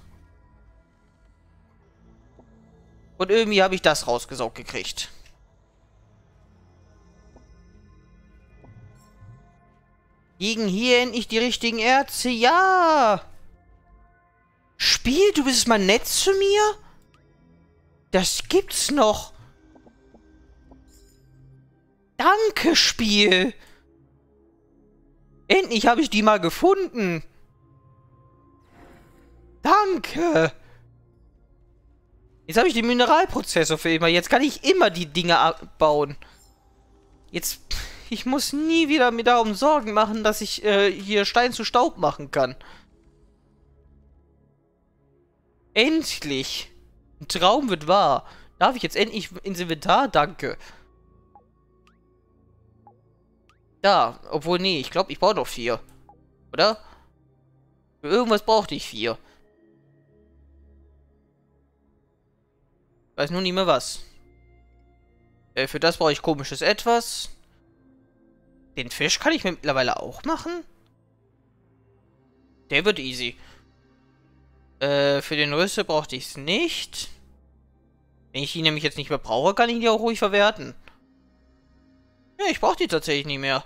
Und irgendwie habe ich das rausgesaugt gekriegt. Liegen hier endlich die richtigen Erze? Ja! Spiel, du bist mal nett zu mir? Das gibt's noch. Danke, Spiel. Endlich habe ich die mal gefunden. Danke. Jetzt habe ich den Mineralprozessor für immer. Jetzt kann ich immer die Dinge abbauen. Jetzt... Ich muss nie wieder mir darum Sorgen machen, dass ich hier Stein zu Staub machen kann. Endlich. Ein Traum wird wahr. Darf ich jetzt endlich ins Inventar? Danke. Da, obwohl, nee, ich glaube, ich brauche noch 4. Oder? Für irgendwas brauchte ich 4. Weiß nur nicht mehr was. Für das brauche ich komisches Etwas. Den Fisch kann ich mir mittlerweile auch machen? Der wird easy. Für den Rüssel brauchte ich es nicht. Wenn ich ihn nämlich jetzt nicht mehr brauche, kann ich ihn ja auch ruhig verwerten. Ja, ich brauche die tatsächlich nicht mehr.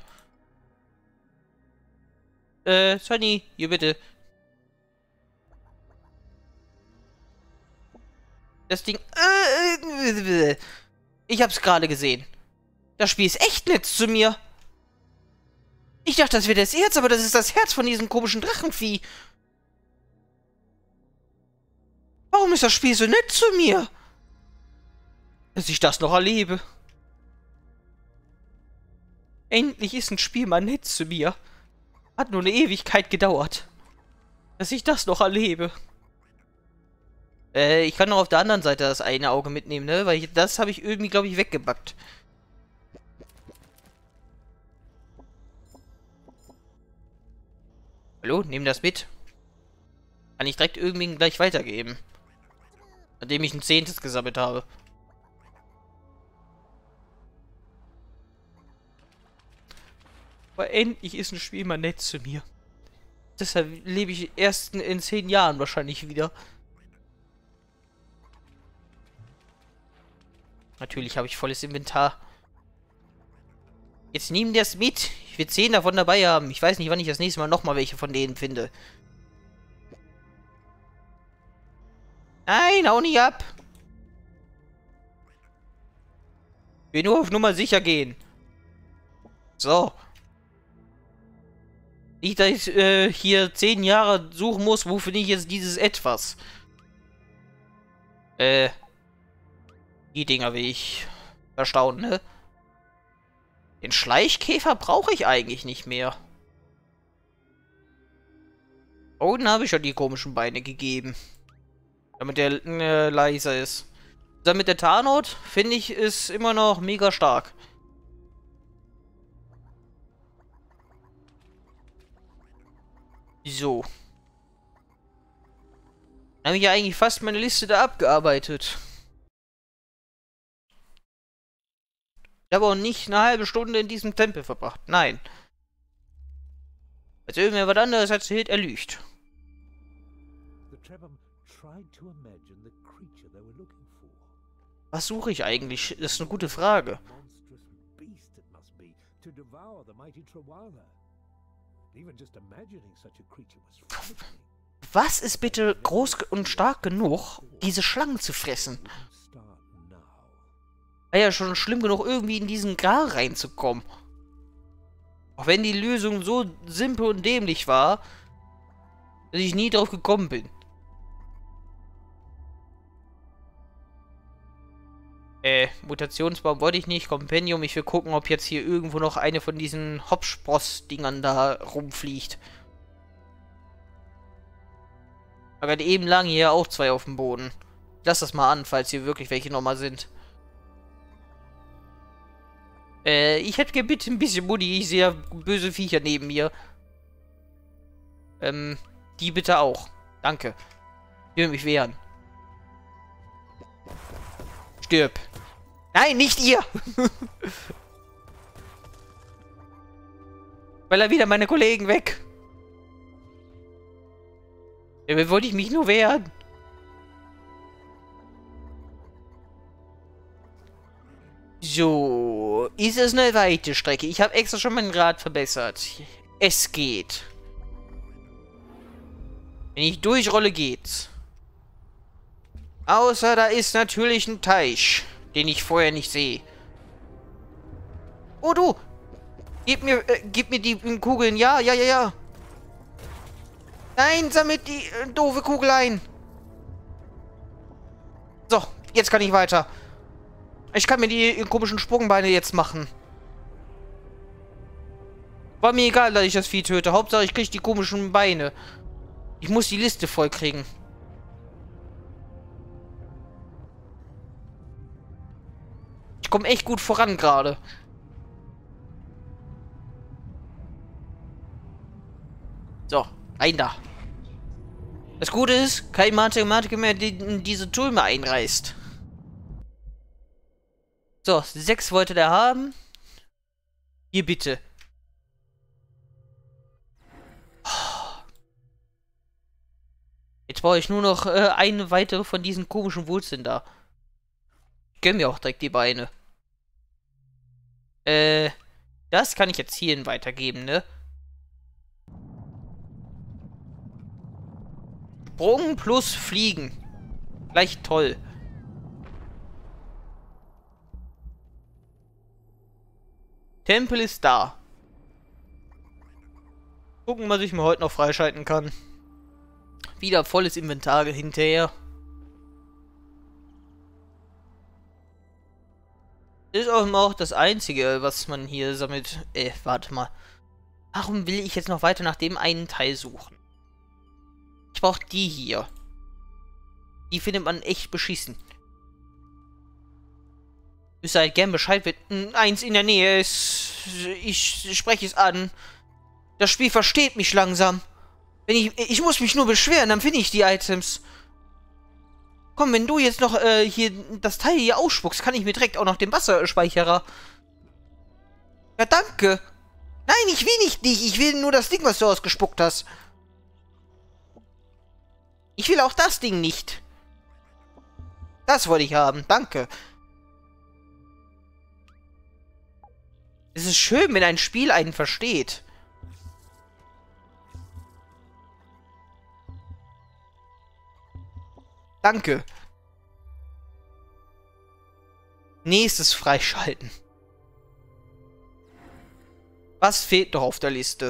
Sunny, hier bitte. Das Ding... ich hab's gerade gesehen. Das Spiel ist echt nett zu mir. Ich dachte, das wäre das Herz, aber das ist das Herz von diesem komischen Drachenvieh. Warum ist das Spiel so nett zu mir? Dass ich das noch erlebe. Endlich ist ein Spiel mal nett zu mir. Hat nur eine Ewigkeit gedauert. Dass ich das noch erlebe. Ich kann noch auf der anderen Seite das eine Auge mitnehmen, ne? Weil das habe ich irgendwie, glaube ich, weggebackt. Hallo, nehm das mit. Kann ich direkt irgendwie gleich weitergeben. Nachdem ich ein 10. gesammelt habe. Aber endlich ist ein Spiel mal nett zu mir. Deshalb lebe ich erst in 10 Jahren wahrscheinlich wieder. Natürlich habe ich volles Inventar. Jetzt nehmen die das mit. Ich will 10 davon dabei haben. Ich weiß nicht, wann ich das nächste Mal nochmal welche von denen finde. Nein, hau nicht ab. Ich will nur auf Nummer sicher gehen. So. Nicht, dass ich hier 10 Jahre suchen muss, wo finde ich jetzt dieses Etwas. Die Dinger will ich verstauen, ne? Den Schleichkäfer brauche ich eigentlich nicht mehr. Oh, dann habe ich schon die komischen Beine gegeben. Damit der leiser ist. Damit der Tarnot, finde ich, ist immer noch mega stark. So. Dann habe ich ja eigentlich fast meine Liste da abgearbeitet. Ich habe auch nicht eine halbe Stunde in diesem Tempel verbracht. Nein. Als irgendwer was anderes erzählt, er lügt. Was suche ich eigentlich? Das ist eine gute Frage. Was ist bitte groß und stark genug, diese Schlangen zu fressen? War ja schon schlimm genug, irgendwie in diesen Gral reinzukommen. Auch wenn die Lösung so simpel und dämlich war, dass ich nie drauf gekommen bin. Mutationsbaum wollte ich nicht. Kompendium, ich will gucken, ob jetzt hier irgendwo noch eine von diesen Hopspross-Dingern da rumfliegt. Aber eben lagen hier auch 2 auf dem Boden. Ich lass das mal an, falls hier wirklich welche nochmal sind. Ich hätte gerne bitte ein bisschen Muni. Ich sehe böse Viecher neben mir. Die bitte auch. Danke. Ich will mich wehren. Stirb. Nein, nicht ihr! Weil er wieder meine Kollegen weg. Damit wollte ich mich nur wehren. So, ist es eine weite Strecke. Ich habe extra schon mein Rad verbessert. Es geht. Wenn ich durchrolle, geht's. Außer da ist natürlich ein Teich, den ich vorher nicht sehe. Oh, du! Gib mir die Kugeln. Ja, ja, ja, ja. Nein, sammelt die doofe Kugel ein. So, jetzt kann ich weiter. Ich kann mir die komischen Sprungbeine jetzt machen. War mir egal, dass ich das Vieh töte. Hauptsache, ich kriege die komischen Beine. Ich muss die Liste voll kriegen. Ich komme echt gut voran gerade. So, rein da. Das Gute ist, kein Mathematiker mehr diese Türme einreißt. So, 6 wollte der haben. Hier bitte. Jetzt brauche ich nur noch eine weitere von diesen komischen Wurzeln da. Ich gönn mir auch direkt die Beine. Das kann ich jetzt hierhin weitergeben, ne? Sprung plus Fliegen. Gleich toll. Tempel ist da. Gucken, was ich mir heute noch freischalten kann. Wieder volles Inventar hinterher. Ist auch das Einzige, was man hier sammelt. Warte mal. Warum will ich jetzt noch weiter nach dem einen Teil suchen? Ich brauche die hier. Die findet man echt beschissen. Wisst ihr halt gern Bescheid, wenn eins in der Nähe ist. Ich spreche es an. Das Spiel versteht mich langsam. Wenn ich muss mich nur beschweren, dann finde ich die Items. Komm, wenn du jetzt noch hier das Teil hier ausspuckst, kann ich mir direkt auch noch den Wasserspeicherer. Ja, danke. Nein, ich will nicht dich. Ich will nur das Ding, was du ausgespuckt hast. Ich will auch das Ding nicht. Das wollte ich haben. Danke. Es ist schön, wenn ein Spiel einen versteht. Danke. Nächstes freischalten. Was fehlt noch auf der Liste?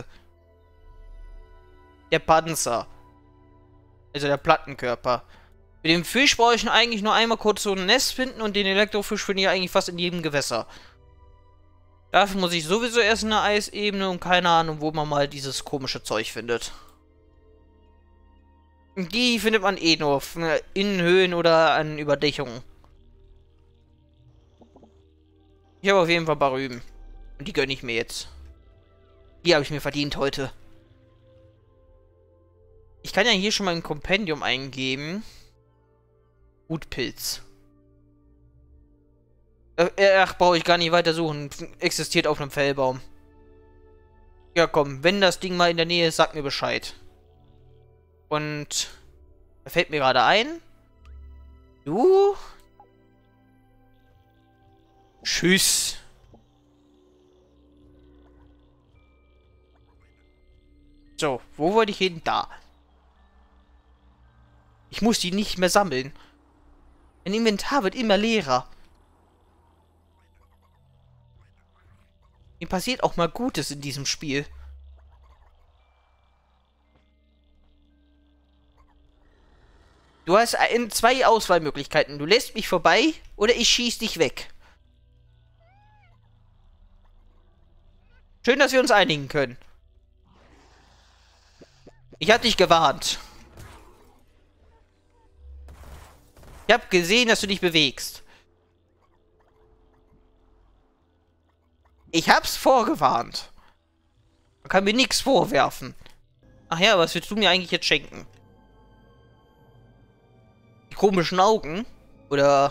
Der Panzer. Also der Plattenkörper. Mit dem Fisch brauche ich eigentlich nur einmal kurz so ein Nest finden und den Elektrofisch finde ich eigentlich fast in jedem Gewässer. Dafür muss ich sowieso erst in eine Eisebene und keine Ahnung, wo man mal dieses komische Zeug findet. Die findet man eh nur in Höhen oder an Überdächungen. Ich habe auf jeden Fall ein paar Rüben. Und die gönne ich mir jetzt. Die habe ich mir verdient heute. Ich kann ja hier schon mal ein Kompendium eingeben. Hutpilz. Ach, brauche ich gar nicht weiter suchen. Existiert auf einem Fellbaum. Ja, komm. Wenn das Ding mal in der Nähe ist, sag mir Bescheid. Und da fällt mir gerade ein. Du. Tschüss. So, wo wollte ich hin? Da. Ich muss die nicht mehr sammeln. Mein Inventar wird immer leerer. Mir passiert auch mal Gutes in diesem Spiel. Du hast zwei Auswahlmöglichkeiten. Du lässt mich vorbei oder ich schieß dich weg. Schön, dass wir uns einigen können. Ich hab dich gewarnt. Ich hab gesehen, dass du dich bewegst. Ich hab's vorgewarnt. Man kann mir nichts vorwerfen. Ach ja, was willst du mir eigentlich jetzt schenken? Die komischen Augen? Oder...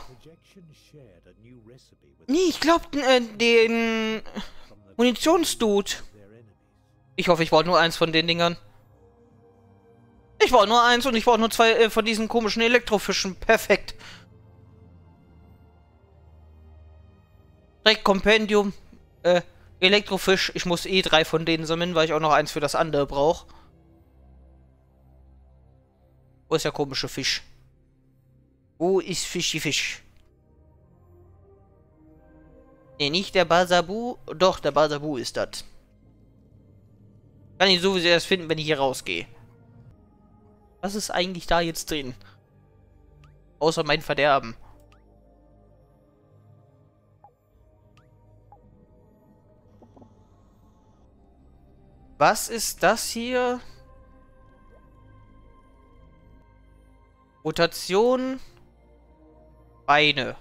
Nee, ich glaub, den... Munitionsdude. Ich hoffe, ich wollte nur eins von den Dingern. Ich wollte nur eins und ich wollte nur zwei von diesen komischen Elektrofischen. Perfekt. Direkt Kompendium. Elektrofisch. Ich muss eh 3 von denen sammeln, weil ich auch noch eins für das andere brauche. Wo ist der komische Fisch? Wo ist Fischi Fisch? Nee, nicht der Basabu. Doch, der Basabu ist das. Kann ich sowieso erst finden, wenn ich hier rausgehe. Was ist eigentlich da jetzt drin? Außer mein Verderben. Was ist das hier? Rotation. Beine.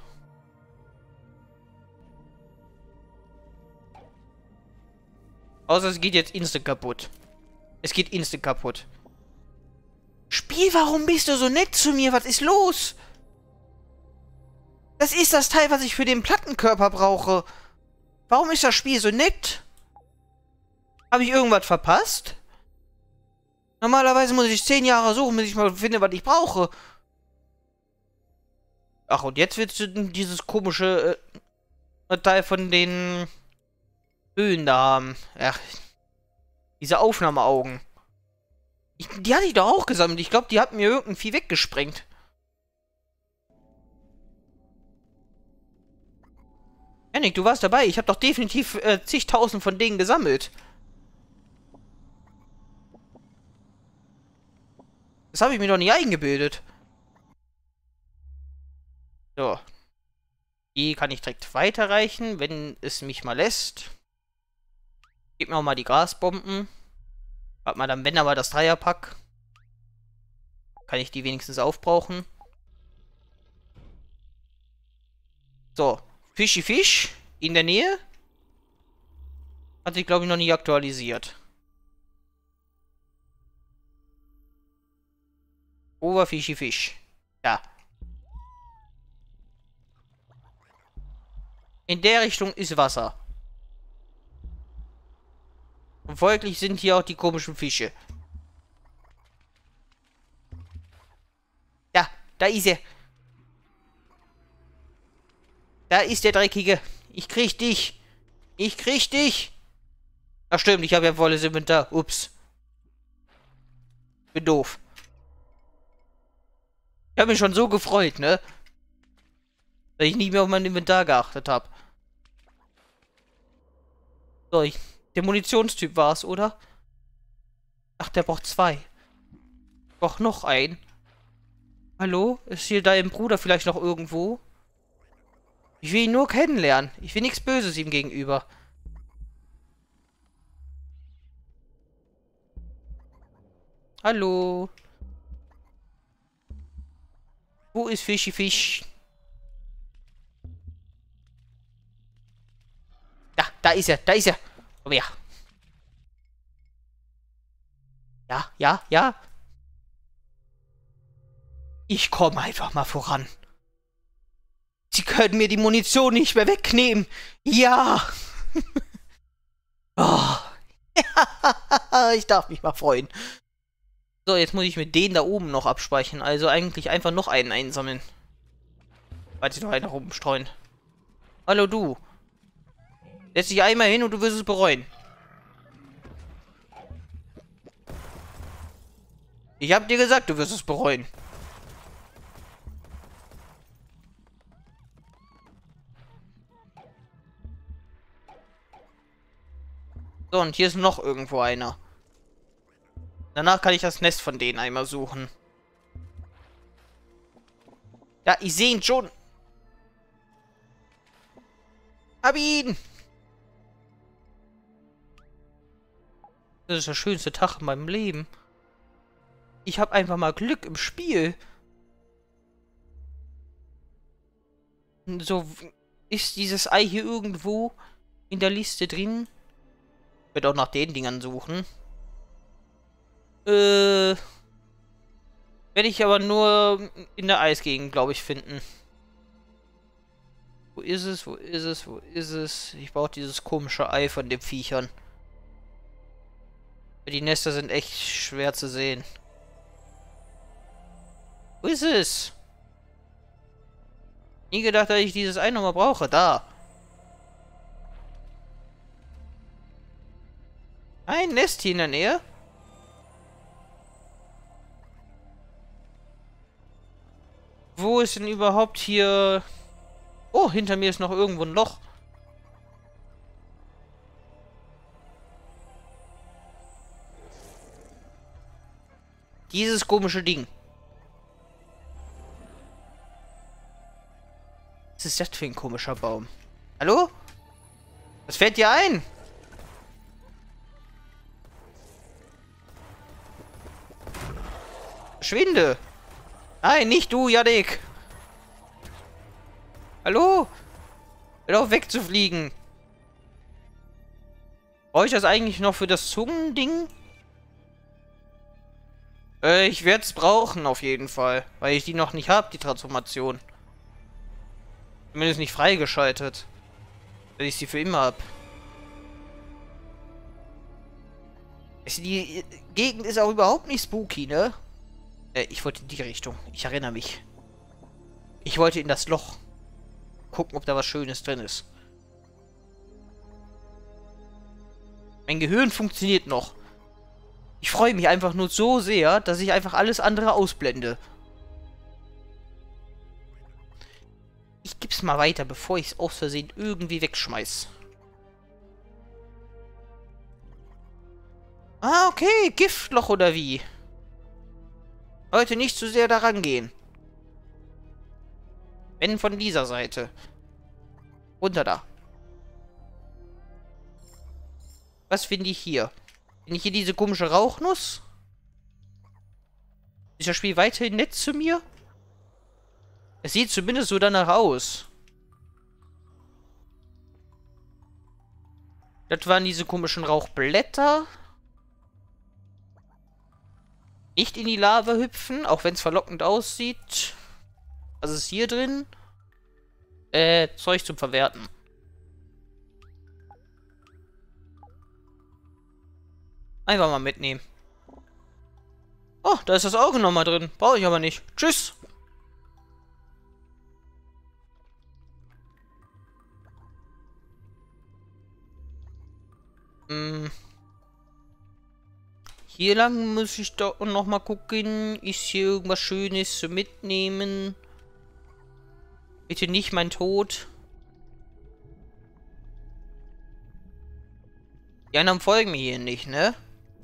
Außer es geht jetzt instant kaputt. Es geht instant kaputt. Spiel, warum bist du so nett zu mir? Was ist los? Das ist das Teil, was ich für den Plattenkörper brauche. Warum ist das Spiel so nett? Habe ich irgendwas verpasst? Normalerweise muss ich 10 Jahre suchen, bis ich mal finde, was ich brauche. Ach, und jetzt willst du dieses komische Teil von den Höhen da haben. Ach, diese Aufnahmeaugen. Die hatte ich doch auch gesammelt. Ich glaube, die hat mir irgendwie weggesprengt. Janik, du warst dabei. Ich habe doch definitiv zigtausend von denen gesammelt. Das habe ich mir doch nicht eingebildet. So. Die kann ich direkt weiterreichen, wenn es mich mal lässt. Gib mir auch mal die Grasbomben. Warte mal, dann wenn aber das Dreierpack. Kann ich die wenigstens aufbrauchen. So. Fischi Fisch. In der Nähe. Hat sich, glaube ich, noch nie aktualisiert. Fischi Fisch. Ja. In der Richtung ist Wasser. Und folglich sind hier auch die komischen Fische. Ja, da ist er. Da ist der Dreckige. Ich krieg dich. Ich krieg dich. Ach stimmt, ich habe ja volles Inventar. Ups. Bin doof. Ich habe mich schon so gefreut, ne? Dass ich nicht mehr auf mein Inventar geachtet habe. So, der Munitionstyp war es, oder? Ach, der braucht 2. Ich brauche noch einen. Hallo? Ist hier dein Bruder vielleicht noch irgendwo? Ich will ihn nur kennenlernen. Ich will nichts Böses ihm gegenüber. Hallo? Wo ist Fischi Fisch? Da ist er, da ist er. Komm her. Ja, ja, ja. Ich komme einfach mal voran. Sie können mir die Munition nicht mehr wegnehmen. Ja. Oh. Ich darf mich mal freuen. So, jetzt muss ich mit denen da oben noch abspeichern. Also eigentlich einfach noch einen einsammeln. Falls sie noch einen rumstreuen. Hallo du. Setz dich einmal hin und du wirst es bereuen. Ich hab dir gesagt, du wirst es bereuen. So, und hier ist noch irgendwo einer. Danach kann ich das Nest von denen einmal suchen. Ja, ich sehe ihn schon. Hab ihn! Das ist der schönste Tag in meinem Leben. Ich habe einfach mal Glück im Spiel. So, ist dieses Ei hier irgendwo in der Liste drin. Ich werde auch nach den Dingern suchen. Werde ich aber nur in der Eisgegend, glaube ich, finden. Wo ist es? Wo ist es? Wo ist es? Ich brauche dieses komische Ei von den Viechern. Die Nester sind echt schwer zu sehen. Wo ist es? Nie gedacht, dass ich dieses Ei nochmal brauche. Da. Ein Nest hier in der Nähe. Wo ist denn überhaupt hier... Oh, hinter mir ist noch irgendwo ein Loch. Dieses komische Ding. Was ist das für ein komischer Baum? Hallo? Was fällt dir ein? Verschwinde! Nein, nicht du, Yannick! Hallo? Hör auf wegzufliegen! Brauche ich das eigentlich noch für das Zungending? Ich werde es brauchen, auf jeden Fall. Weil ich die noch nicht habe, die Transformation. Zumindest nicht freigeschaltet. Weil ich sie für immer habe. Die Gegend ist auch überhaupt nicht spooky, ne? Ich wollte in die Richtung. Ich erinnere mich. Ich wollte in das Loch. Gucken, ob da was Schönes drin ist. Mein Gehirn funktioniert noch. Ich freue mich einfach nur so sehr, dass ich einfach alles andere ausblende. Ich gib's mal weiter, bevor ich es aus Versehen irgendwie wegschmeiß. Ah, okay. Giftloch oder wie? Heute nicht zu sehr daran gehen. Wenn von dieser Seite. Runter da. Was finde ich hier? Finde ich hier diese komische Rauchnuss? Ist das Spiel weiterhin nett zu mir? Es sieht zumindest so danach aus. Das waren diese komischen Rauchblätter. Nicht in die Lava hüpfen, auch wenn es verlockend aussieht. Was ist hier drin? Zeug zum Verwerten. Einfach mal mitnehmen. Oh, da ist das Auge nochmal drin. Brauche ich aber nicht. Tschüss. Hier lang muss ich doch noch mal gucken. Ist hier irgendwas Schönes zu mitnehmen? Bitte nicht mein Tod. Die anderen folgen mir hier nicht, ne?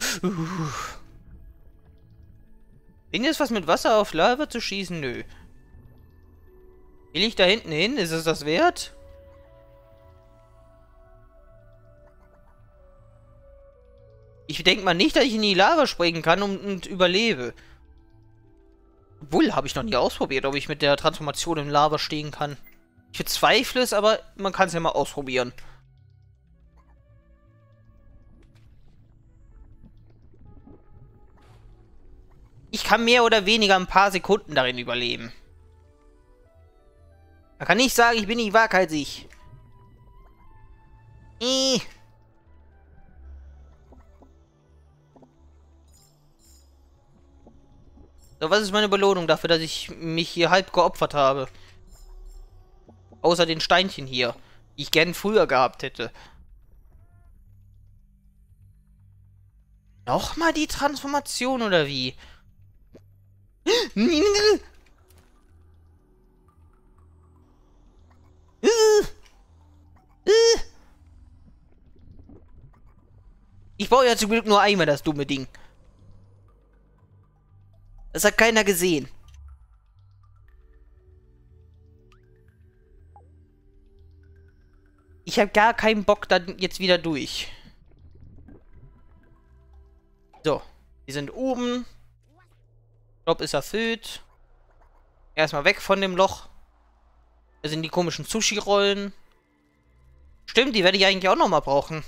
Bringt jetzt was mit Wasser auf Lava zu schießen? Nö. Will ich da hinten hin? Ist es das wert? Ich denke mal nicht, dass ich in die Lava springen kann und überlebe. Obwohl, habe ich noch nie ausprobiert, ob ich mit der Transformation in Lava stehen kann. Ich bezweifle es, aber man kann es ja mal ausprobieren. Ich kann mehr oder weniger ein paar Sekunden darin überleben. Man kann nicht sagen, ich bin nicht waghalsig. So, was ist meine Belohnung dafür, dass ich mich hier halb geopfert habe? Außer den Steinchen hier, die ich gern früher gehabt hätte. Nochmal die Transformation, oder wie? Ich brauche ja zum Glück nur einmal das dumme Ding. Das hat keiner gesehen. Ich habe gar keinen Bock dann jetzt wieder durch. So, wir sind oben. Job ist erfüllt. Erstmal weg von dem Loch. Da sind die komischen Sushi-Rollen. Stimmt, die werde ich eigentlich auch nochmal brauchen.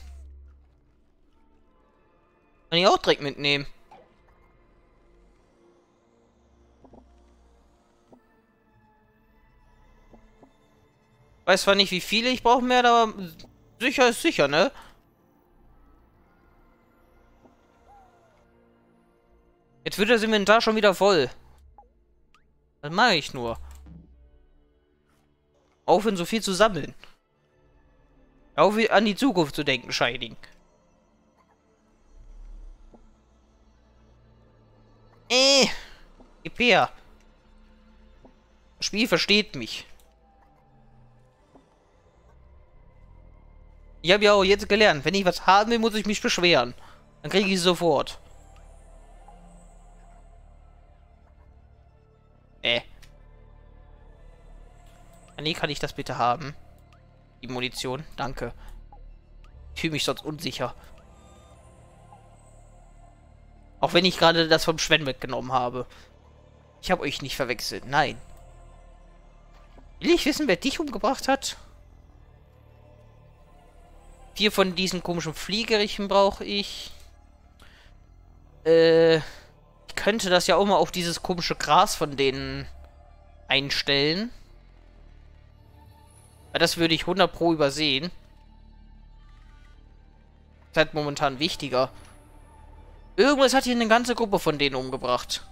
Kann ich auch direkt mitnehmen. Weiß zwar nicht, wie viele ich brauchen werde, aber sicher ist sicher, ne? Jetzt wird das Inventar schon wieder voll. Was mache ich nur? Aufhören, so viel zu sammeln. Auf an die Zukunft zu denken, Shining. Gib her. Das Spiel versteht mich. Ich habe ja auch jetzt gelernt, wenn ich was haben will, muss ich mich beschweren. Dann kriege ich es sofort. Nee, kann ich das bitte haben? Die Munition, danke. Ich fühle mich sonst unsicher. Auch wenn ich gerade das vom Schwen mitgenommen habe. Ich habe euch nicht verwechselt, nein. Will ich wissen, wer dich umgebracht hat? 4 von diesen komischen Fliegerichen brauche ich. Ich könnte das ja auch mal auf dieses komische Gras von denen einstellen. Weil das würde ich 100 Pro übersehen. Ist halt momentan wichtiger. Irgendwas hat hier eine ganze Gruppe von denen umgebracht.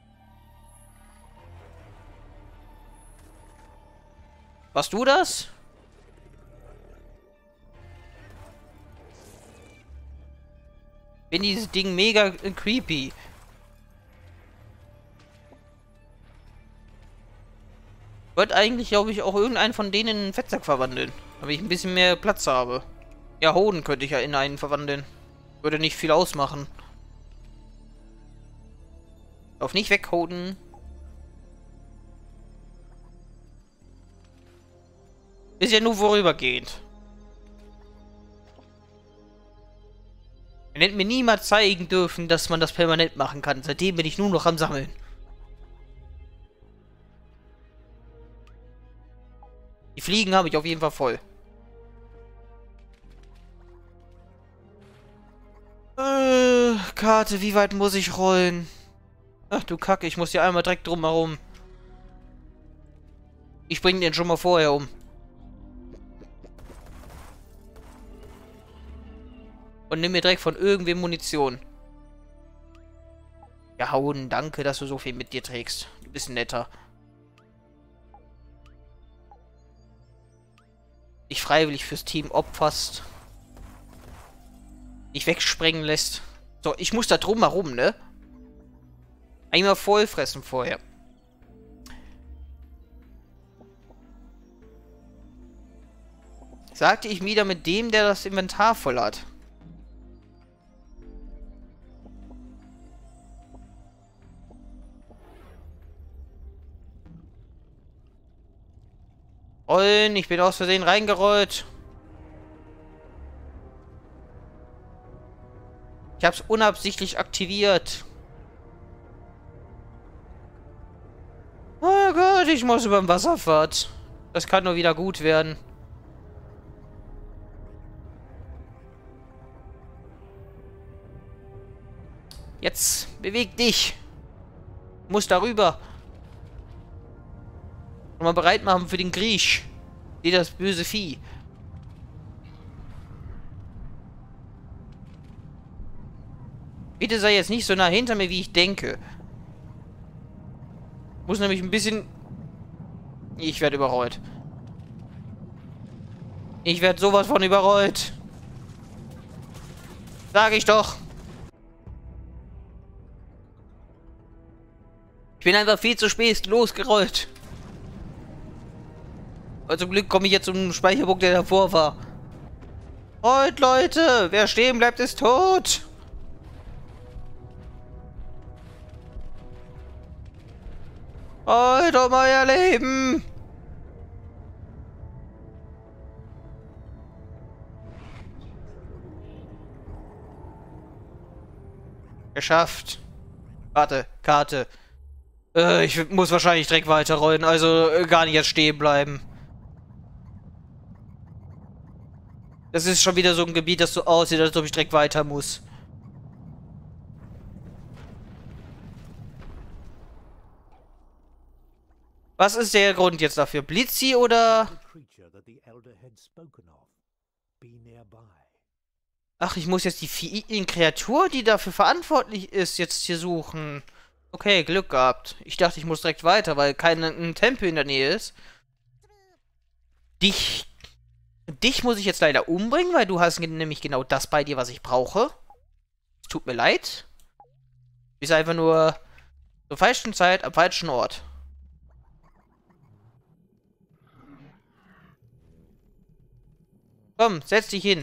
Warst du das? Bin dieses Ding mega creepy. Ich wollte eigentlich, glaube ich, auch irgendeinen von denen in einen Fettsack verwandeln. Damit ich ein bisschen mehr Platz habe. Ja, Hoden könnte ich ja in einen verwandeln. Würde nicht viel ausmachen. Lauf nicht weg, Hoden. Ist ja nur vorübergehend. Man hätte mir niemals zeigen dürfen, dass man das permanent machen kann. Seitdem bin ich nur noch am Sammeln. Die Fliegen habe ich auf jeden Fall voll. Karte, wie weit muss ich rollen? Ach du Kacke, ich muss hier einmal direkt drum herum. Ich bringe den schon mal vorher um. Und nimm mir direkt von irgendwem Munition. Ja, Hauen, danke, dass du so viel mit dir trägst. Du bist netter. Dich freiwillig fürs Team opferst. Dich wegsprengen lässt. So, ich muss da drum herum, ne? Einmal voll fressen vorher. Sagte ich wieder mit dem, der das Inventar voll hat. Rollen, ich bin aus Versehen reingerollt. Ich hab's unabsichtlich aktiviert. Oh Gott, ich muss über den Wasserfahrt. Das kann nur wieder gut werden. Jetzt beweg dich. Muss darüber. Und mal bereit machen für den Griech. Sieh das böse Vieh. Bitte sei jetzt nicht so nah hinter mir, wie ich denke. Muss nämlich ein bisschen... Ich werde überrollt. Ich werde sowas von überrollt. Sag ich doch. Ich bin einfach viel zu spät losgerollt. Aber zum Glück komme ich jetzt zum Speicherpunkt, der davor war. Rollt, Leute! Wer stehen bleibt, ist tot! Rollt um euer Leben! Geschafft. Warte, Karte. Ich muss wahrscheinlich direkt weiterrollen, also gar nicht jetzt stehen bleiben. Das ist schon wieder so ein Gebiet, das so aussieht, als ob ich direkt weiter muss. Was ist der Grund jetzt dafür? Blitzi oder... Ach, ich muss jetzt die Kreatur, die dafür verantwortlich ist, jetzt hier suchen. Okay, Glück gehabt. Ich dachte, ich muss direkt weiter, weil kein Tempel in der Nähe ist. Dich muss ich jetzt leider umbringen, weil du hast nämlich genau das bei dir, was ich brauche. Es tut mir leid. Du bist einfach nur zur falschen Zeit am falschen Ort. Komm, setz dich hin.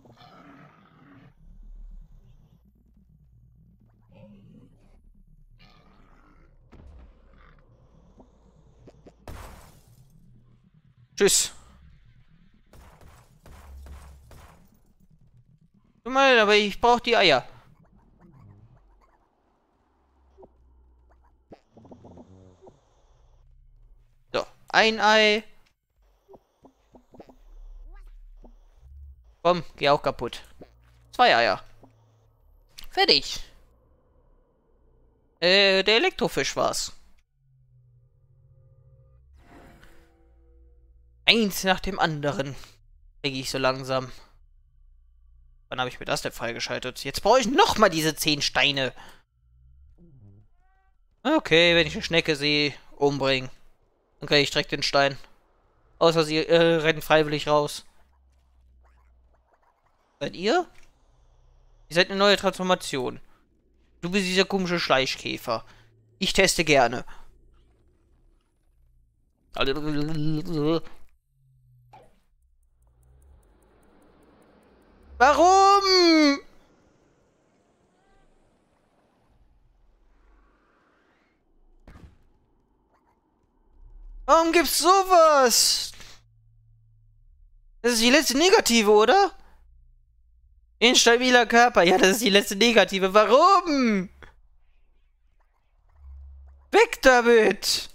Tschüss. Guck mal, aber ich brauche die Eier. So, ein Ei. Komm, geh auch kaputt. 2 Eier. Fertig. Der Elektrofisch war's. Eins nach dem anderen. Denke ich so langsam. Wann habe ich mir das denn freigeschaltet? Jetzt brauche ich noch mal diese 10 Steine. Okay, wenn ich eine Schnecke sehe, umbringen. Dann kriege ich direkt den Stein. Außer sie rennen freiwillig raus. Seid ihr? Ihr seid eine neue Transformation. Du bist dieser komische Schleichkäfer. Ich teste gerne. Warum? Warum gibt's sowas? Das ist die letzte Negative, oder? Instabiler Körper. Ja, das ist die letzte Negative. Warum? Weg damit!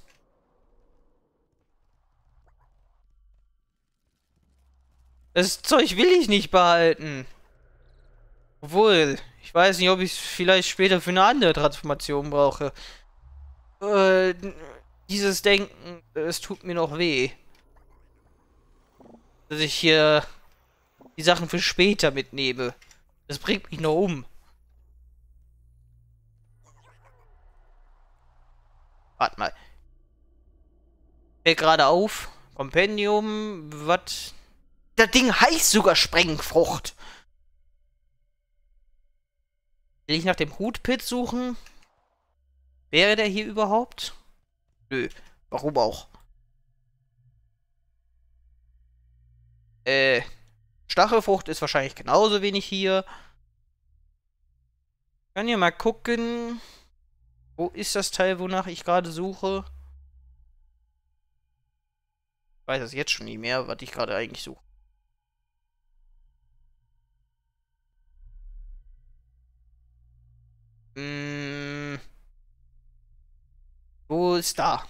Das Zeug will ich nicht behalten. Obwohl, ich weiß nicht, ob ich es vielleicht später für eine andere Transformation brauche. Dieses Denken, es tut mir noch weh. Dass ich hier die Sachen für später mitnehme. Das bringt mich noch um. Warte mal. Fällt gerade auf. Kompendium, was? Das Ding heißt sogar Sprengfrucht. Will ich nach dem Hutpit suchen? Wäre der hier überhaupt? Nö. Warum auch? Stachelfrucht ist wahrscheinlich genauso wenig hier. Kann ja mal gucken. Wo ist das Teil, wonach ich gerade suche? Ich weiß es jetzt schon nicht mehr, was ich gerade eigentlich suche. Wo ist da?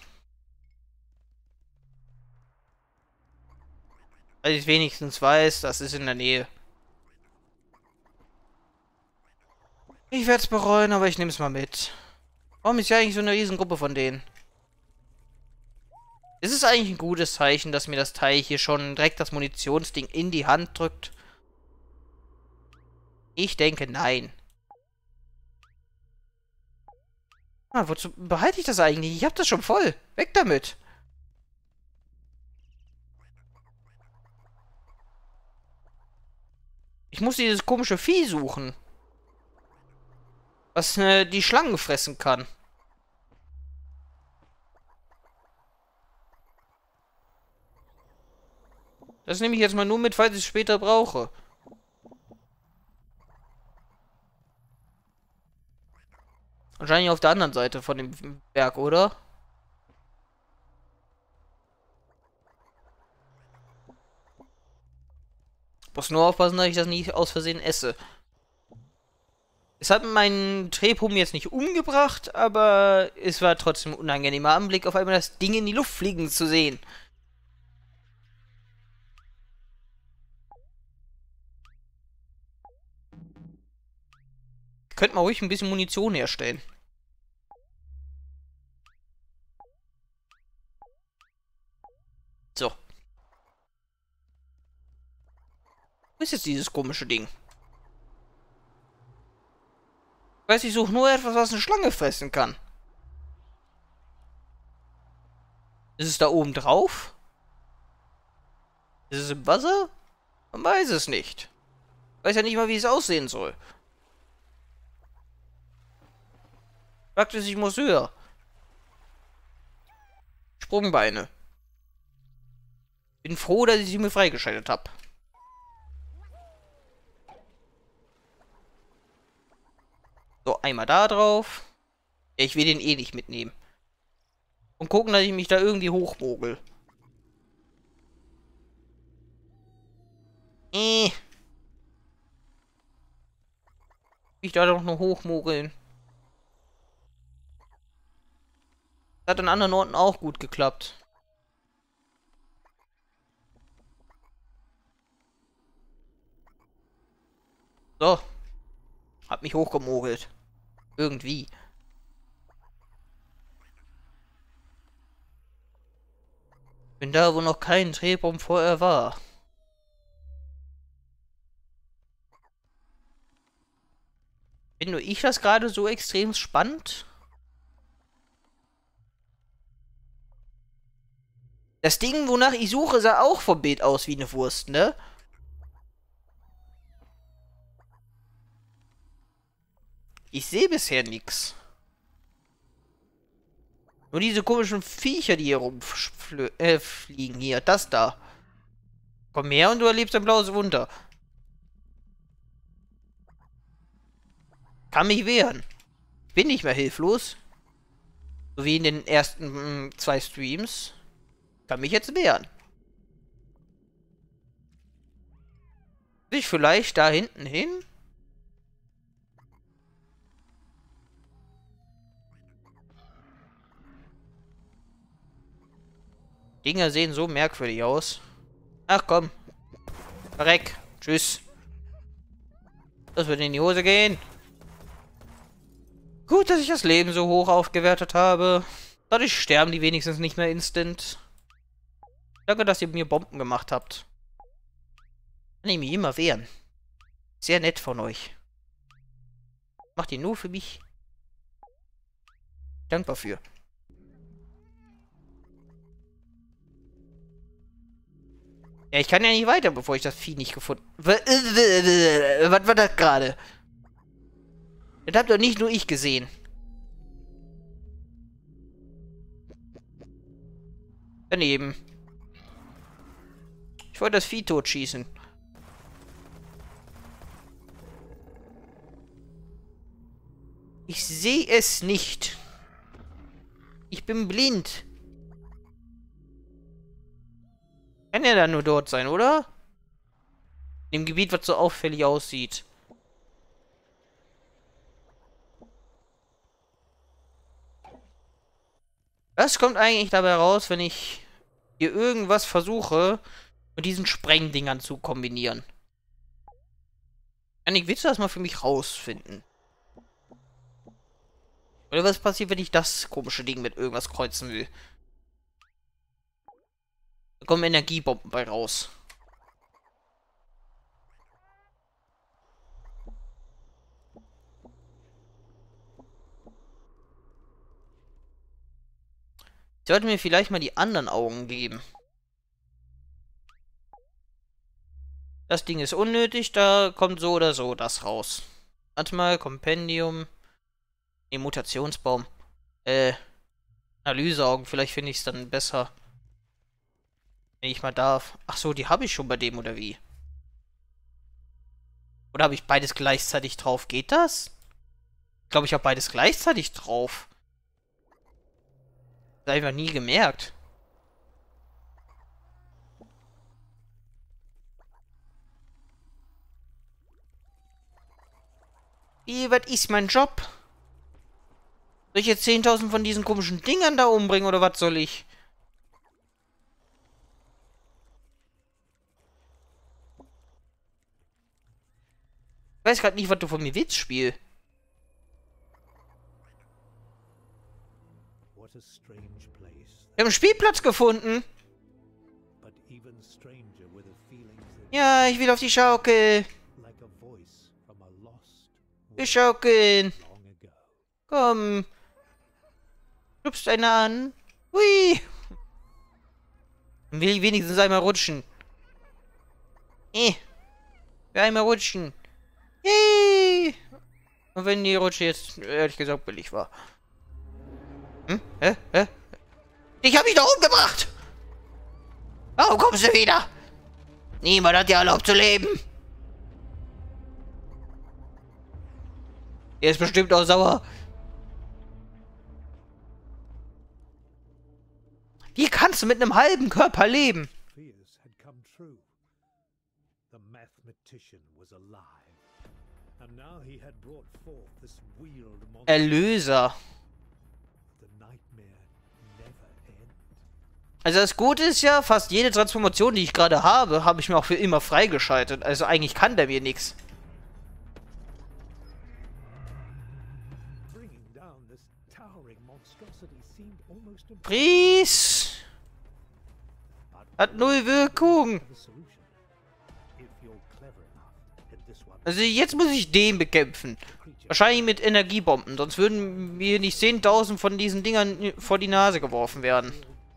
Weil ich wenigstens weiß, das ist in der Nähe. Ich werde es bereuen, aber ich nehme es mal mit. Warum ist ja eigentlich so eine Riesengruppe von denen? Ist es eigentlich ein gutes Zeichen, dass mir das Teil hier schon direkt das Munitionsding in die Hand drückt? Ich denke, nein. Ah, wozu behalte ich das eigentlich? Ich habe das schon voll. Weg damit. Ich muss dieses komische Vieh suchen. Was die Schlangen fressen kann. Das nehme ich jetzt mal nur mit, falls ich es später brauche. Wahrscheinlich auf der anderen Seite von dem Berg, oder? Muss nur aufpassen, dass ich das nicht aus Versehen esse. Es hat meinen Tretbogen jetzt nicht umgebracht, aber es war trotzdem ein unangenehmer Anblick, auf einmal das Ding in die Luft fliegen zu sehen. könnte man ruhig ein bisschen Munition herstellen. So. Wo ist jetzt dieses komische Ding? Ich weiß, ich suche nur etwas, was eine Schlange fressen kann. Ist es da oben drauf? Ist es im Wasser? Man weiß es nicht. Ich weiß ja nicht mal, wie es aussehen soll. Fragt es, ich muss höher. Sprungbeine. Bin froh, dass ich sie mir freigeschaltet habe. So, einmal da drauf. Ich will den eh nicht mitnehmen. Und gucken, dass ich mich da irgendwie hochmogel. Ich da doch nur hochmogeln. Hat an anderen Orten auch gut geklappt. So. Hab mich hochgemogelt. Irgendwie. Bin da, wo noch kein Drehbaum vorher war. Bin nur ich das gerade so extrem spannend? Das Ding, wonach ich suche, sah auch vom Bild aus wie eine Wurst, ne? Ich sehe bisher nichts. Nur diese komischen Viecher, die hier rumfliegen. Hier, das da. Komm her und du erlebst ein blaues Wunder. Kann mich wehren. Ich bin nicht mehr hilflos. So wie in den ersten 2 Streams. Kann mich jetzt wehren. Sich vielleicht da hinten hin? Dinger sehen so merkwürdig aus. Ach komm. Verreck. Tschüss. Das wird in die Hose gehen. Gut, dass ich das Leben so hoch aufgewertet habe. Dadurch sterben die wenigstens nicht mehr instant. Danke, dass ihr mir Bomben gemacht habt. Kann ich mich immer wehren. Sehr nett von euch. Macht ihr nur für mich. Dankbar für. Ja, ich kann ja nicht weiter, bevor ich das Vieh nicht gefunden... Was war das gerade? Das habt doch nicht nur ich gesehen. Daneben. Ich wollte das Vieh totschießen. Ich sehe es nicht. Ich bin blind. Kann ja dann nur dort sein, oder? In dem Gebiet, was so auffällig aussieht. Was kommt eigentlich dabei raus, wenn ich hier irgendwas versuche, mit diesen Sprengdingern zu kombinieren? Janik, willst du das mal für mich rausfinden? Oder was passiert, wenn ich das komische Ding mit irgendwas kreuzen will? Da kommen Energiebomben bei raus. Ich sollte mir vielleicht mal die anderen Augen geben. Das Ding ist unnötig, da kommt so oder so das raus. Warte mal, Kompendium. Ne, Mutationsbaum. Analyseaugen, vielleicht finde ich es dann besser. Wenn ich mal darf. Ach so, die habe ich schon bei dem, oder wie? Oder habe ich beides gleichzeitig drauf? Geht das? Ich glaube, ich habe beides gleichzeitig drauf. Das habe ich einfach nie gemerkt. Wie, was ist mein Job? Soll ich jetzt 10.000 von diesen komischen Dingern da umbringen, oder was soll ich? Ich weiß gerade nicht, was du von mir willst, Spiel. Wir haben einen Spielplatz gefunden. Ja, ich will auf die Schaukel. Wir schaukeln. Komm. Schubst einer an. Hui. Will ich wenigstens einmal rutschen. Wir einmal rutschen. Yay. Und wenn die Rutsche jetzt, ehrlich gesagt, billig war. Hä? Ich hab mich doch umgebracht! Warum kommst du wieder? Niemand hat dir erlaubt zu leben. Er ist bestimmt auch sauer. Wie kannst du mit einem halben Körper leben? Erlöser. Also das Gute ist ja, fast jede Transformation, die ich gerade habe ich mir auch für immer freigeschaltet. Also eigentlich kann der mir nichts. Fries! Hat null Wirkung. Also jetzt muss ich den bekämpfen. Wahrscheinlich mit Energiebomben, sonst würden mir nicht 10.000 von diesen Dingern vor die Nase geworfen werden.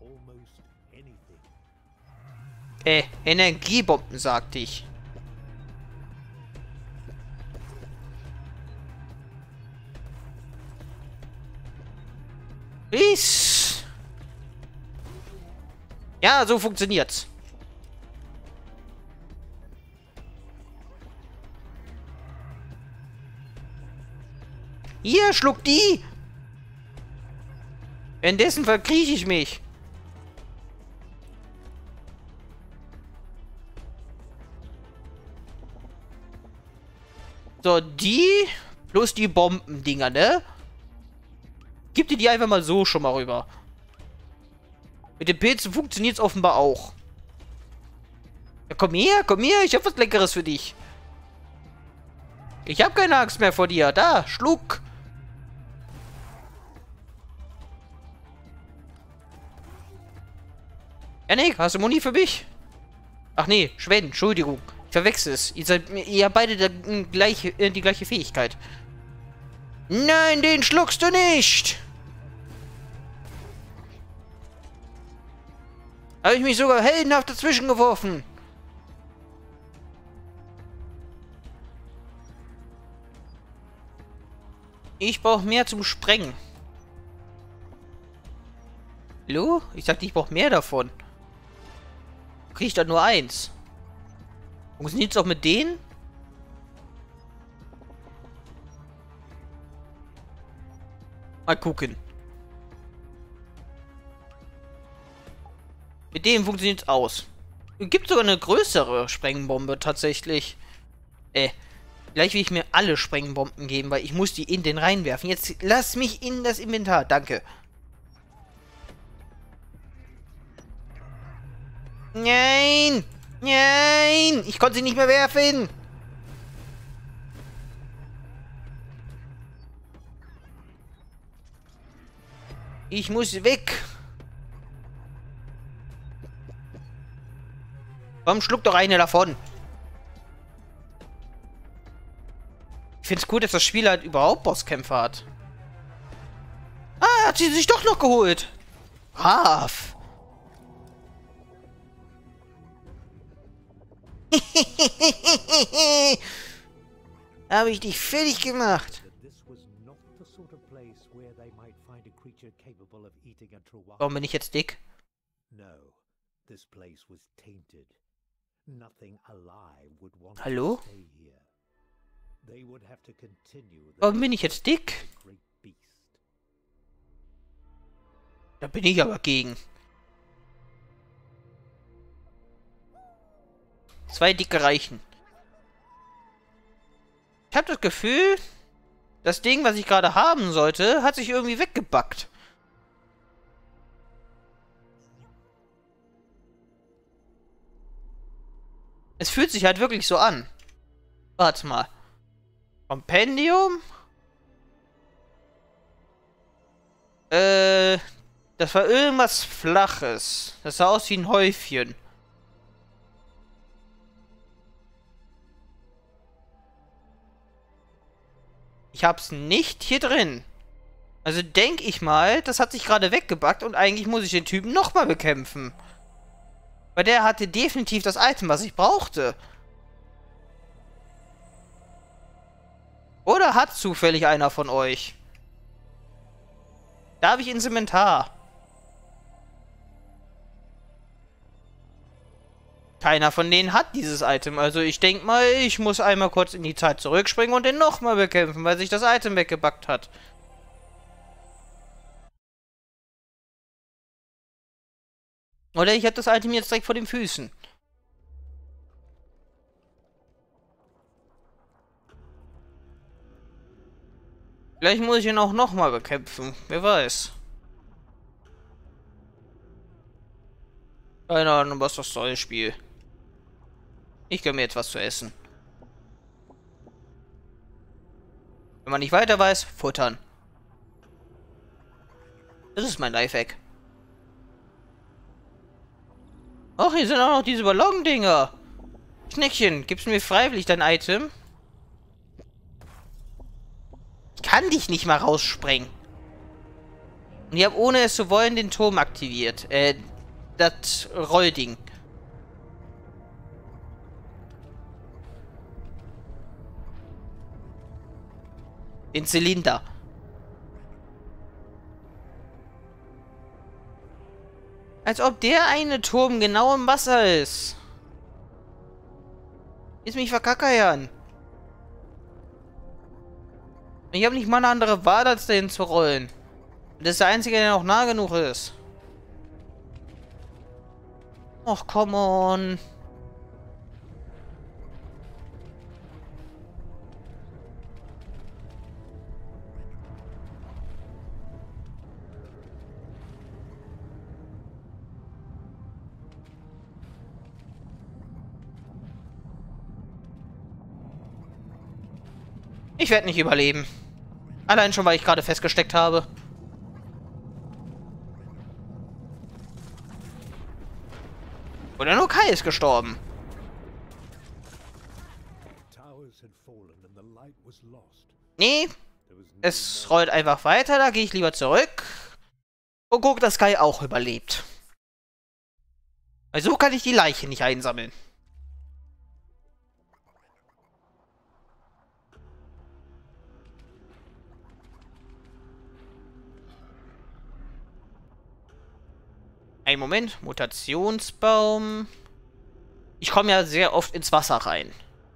Energiebomben, sagte ich. Is. Ja, so funktioniert's. Hier, schluck die! Währenddessen verkrieche ich mich. So, die plus die Bombendinger, ne? Gib dir die einfach mal so schon mal rüber. Mit den Pilzen funktioniert es offenbar auch. Ja, komm her, ich hab was Leckeres für dich. Ich hab keine Angst mehr vor dir. Da, schluck. Janik, hast du Muni für mich? Ach nee, Schweden, Entschuldigung. Ich verwechsel es. Ihr habt beide die gleiche Fähigkeit. Nein, den schluckst du nicht! Habe ich mich sogar heldenhaft dazwischen geworfen. Ich brauche mehr zum Sprengen. Hallo? Ich sagte, ich brauche mehr davon. Kriege ich da nur eins? Funktioniert es auch mit denen? Mal gucken. Mit dem funktioniert es aus. Es gibt sogar eine größere Sprengbombe tatsächlich. Gleich will ich mir alle Sprengbomben geben, weil ich muss die in den reinwerfen. Jetzt lass mich in das Inventar. Danke. Nein! Nein! Ich konnte sie nicht mehr werfen! Ich muss weg! Komm, schluck doch eine davon! Ich find's gut, dass das Spiel halt überhaupt Bosskämpfe hat. Ah, hat sie sich doch noch geholt! Brav! Habe ich dich fertig gemacht. Warum bin ich jetzt dick? Hallo? Warum bin ich jetzt dick? Da bin ich aber gegen. 2 dicke reichen. Ich habe das Gefühl, das Ding, was ich gerade haben sollte, hat sich irgendwie weggebackt. Es fühlt sich halt wirklich so an. Warte mal. Kompendium? Das war irgendwas Flaches. Das sah aus wie ein Häufchen. Ich hab's nicht hier drin. Also denke ich mal, das hat sich gerade weggebackt und eigentlich muss ich den Typen nochmal bekämpfen. Weil der hatte definitiv das Item, was ich brauchte. Oder hat zufällig einer von euch? Da habe ich ins Inventar. Keiner von denen hat dieses Item. Also ich denke mal, ich muss einmal kurz in die Zeit zurückspringen und den nochmal bekämpfen, weil sich das Item weggebackt hat. Oder ich habe das Item jetzt direkt vor den Füßen. Vielleicht muss ich ihn auch nochmal bekämpfen. Wer weiß. Keine Ahnung, was das soll, Spiel. Ich gönne mir jetzt was zu essen. Wenn man nicht weiter weiß, futtern. Das ist mein Lifehack. Ach, hier sind auch noch diese Ballon-Dinger. Schneckchen, gibst du mir freiwillig dein Item? Ich kann dich nicht mal raussprengen. Und ich habe ohne es zu wollen den Turm aktiviert. Das Rollding. Den Zylinder. Als ob der eine Turm genau im Wasser ist. Ist mich verkackeiern. Ich habe nicht mal eine andere Wahl, als dahin zu rollen. Das ist der einzige, der noch nah genug ist. Och, come on. Ich werde nicht überleben. Allein schon, weil ich gerade festgesteckt habe. Oder nur Kai ist gestorben. Nee, es rollt einfach weiter. Da gehe ich lieber zurück. Und guck, dass Kai auch überlebt. Weil so kann ich die Leiche nicht einsammeln. Ein Moment. Mutationsbaum. Ich komme ja sehr oft ins Wasser rein.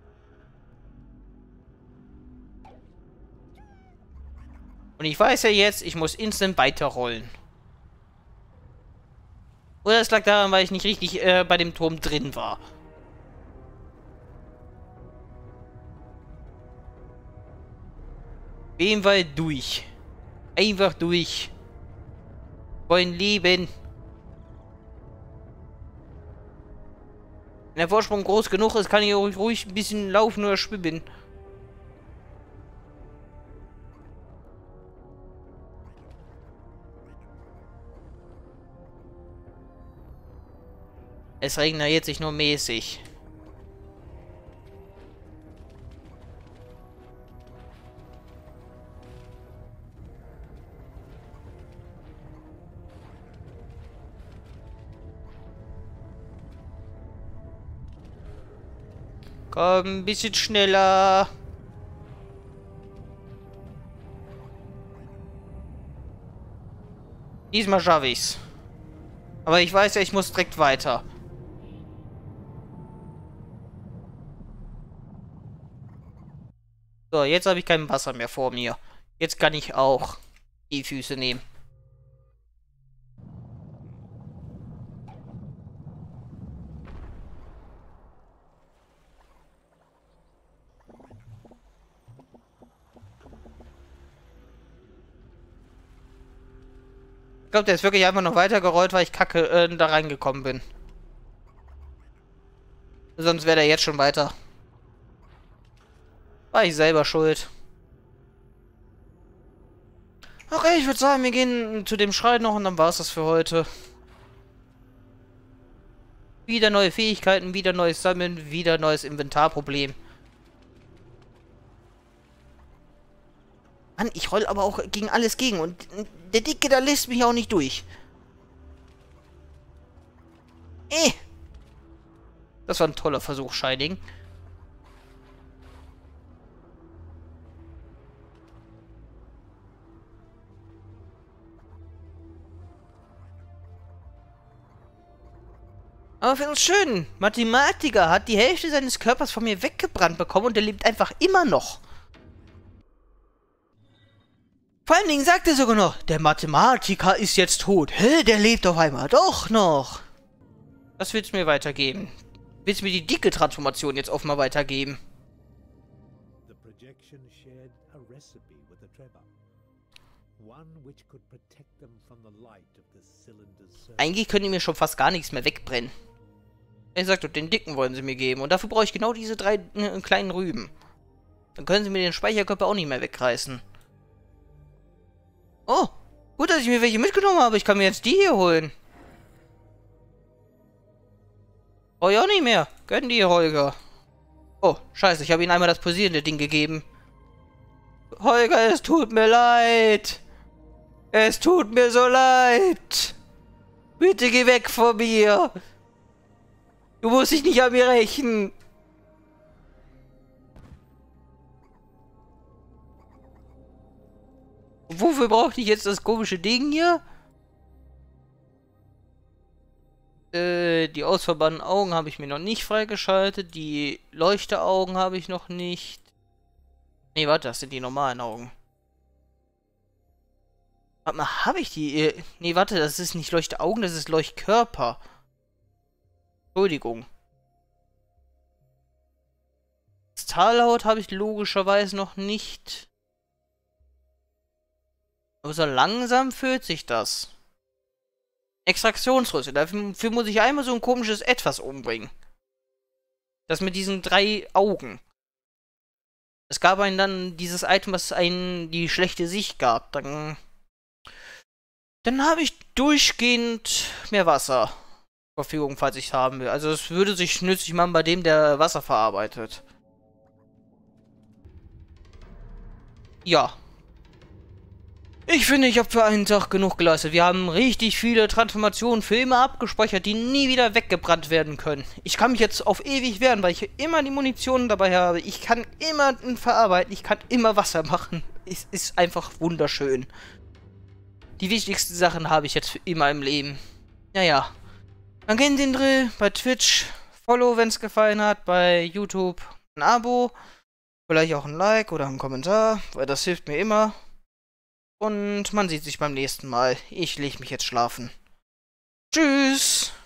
Und ich weiß ja jetzt, ich muss instant weiterrollen. Oder es lag daran, weil ich nicht richtig bei dem Turm drin war. Gehen wir durch. Einfach durch. Wollen leben. Wenn der Vorsprung groß genug ist, kann ich auch ruhig ein bisschen laufen oder schwimmen. Es regeneriert sich nur mäßig. Komm, ein bisschen schneller. Diesmal schaffe ich's. Aber ich weiß ja, ich muss direkt weiter. So, jetzt habe ich kein Wasser mehr vor mir. Jetzt kann ich auch die Füße nehmen. Ich glaube, der ist wirklich einfach noch weitergerollt, weil ich kacke da reingekommen bin. Sonst wäre der jetzt schon weiter. War ich selber schuld. Okay, ich würde sagen, wir gehen zu dem Schrein noch und dann war es das für heute. Wieder neue Fähigkeiten, wieder neues Sammeln, wieder neues Inventarproblem. Mann, ich roll aber auch gegen alles gegen und der Dicke, da lässt mich auch nicht durch. Das war ein toller Versuch, Shining. Aber für uns schön. Mathematiker hat die Hälfte seines Körpers von mir weggebrannt bekommen und er lebt einfach immer noch. Vor allen Dingen sagt er sogar noch, der Mathematiker ist jetzt tot. Hä, der lebt auf einmal doch noch. Das willst du mir weitergeben. Willst du mir die dicke Transformation jetzt offenbar weitergeben? The projection shared a recipe with the Trevor. One which could protect them from the light of the cylinder's surface. Eigentlich können die mir schon fast gar nichts mehr wegbrennen. Er sagt, den dicken wollen sie mir geben. Und dafür brauche ich genau diese 3 kleinen Rüben. Dann können sie mir den Speicherkörper auch nicht mehr wegreißen. Oh, gut, dass ich mir welche mitgenommen habe. Ich kann mir jetzt die hier holen. Brauche ich auch nicht mehr. Gönn die, Holger. Oh, scheiße, ich habe ihnen einmal das posierende Ding gegeben. Holger, es tut mir leid. Es tut mir so leid. Bitte geh weg von mir. Du musst dich nicht an mir rächen. Wofür brauchte ich jetzt das komische Ding hier? Die ausverbannten Augen habe ich mir noch nicht freigeschaltet. Die Leuchteaugen habe ich noch nicht. Nee, warte, das sind die normalen Augen. Warte mal, habe ich die? Nee, warte, das ist nicht Leuchteaugen, das ist Leuchtkörper. Entschuldigung. Stahlhaut habe ich logischerweise noch nicht. Aber so langsam fühlt sich das. Extraktionsrüssel. Dafür muss ich einmal so ein komisches Etwas umbringen. Das mit diesen 3 Augen. Es gab einen dann dieses Item, was einen die schlechte Sicht gab. Dann habe ich durchgehend mehr Wasser zur Verfügung, falls ich es haben will. Also es würde sich nützlich machen bei dem, der Wasser verarbeitet. Ja. Ich finde, ich habe für einen Tag genug geleistet. Wir haben richtig viele Transformationen, Filme abgespeichert, die nie wieder weggebrannt werden können. Ich kann mich jetzt auf ewig wehren, weil ich immer die Munition dabei habe. Ich kann immer verarbeiten, ich kann immer Wasser machen. Es ist einfach wunderschön. Die wichtigsten Sachen habe ich jetzt für immer im Leben. Naja. Dann kennt den Drill bei Twitch. Follow, wenn es gefallen hat. Bei YouTube ein Abo. Vielleicht auch ein Like oder ein Kommentar, weil das hilft mir immer. Und man sieht sich beim nächsten Mal. Ich lege mich jetzt schlafen. Tschüss!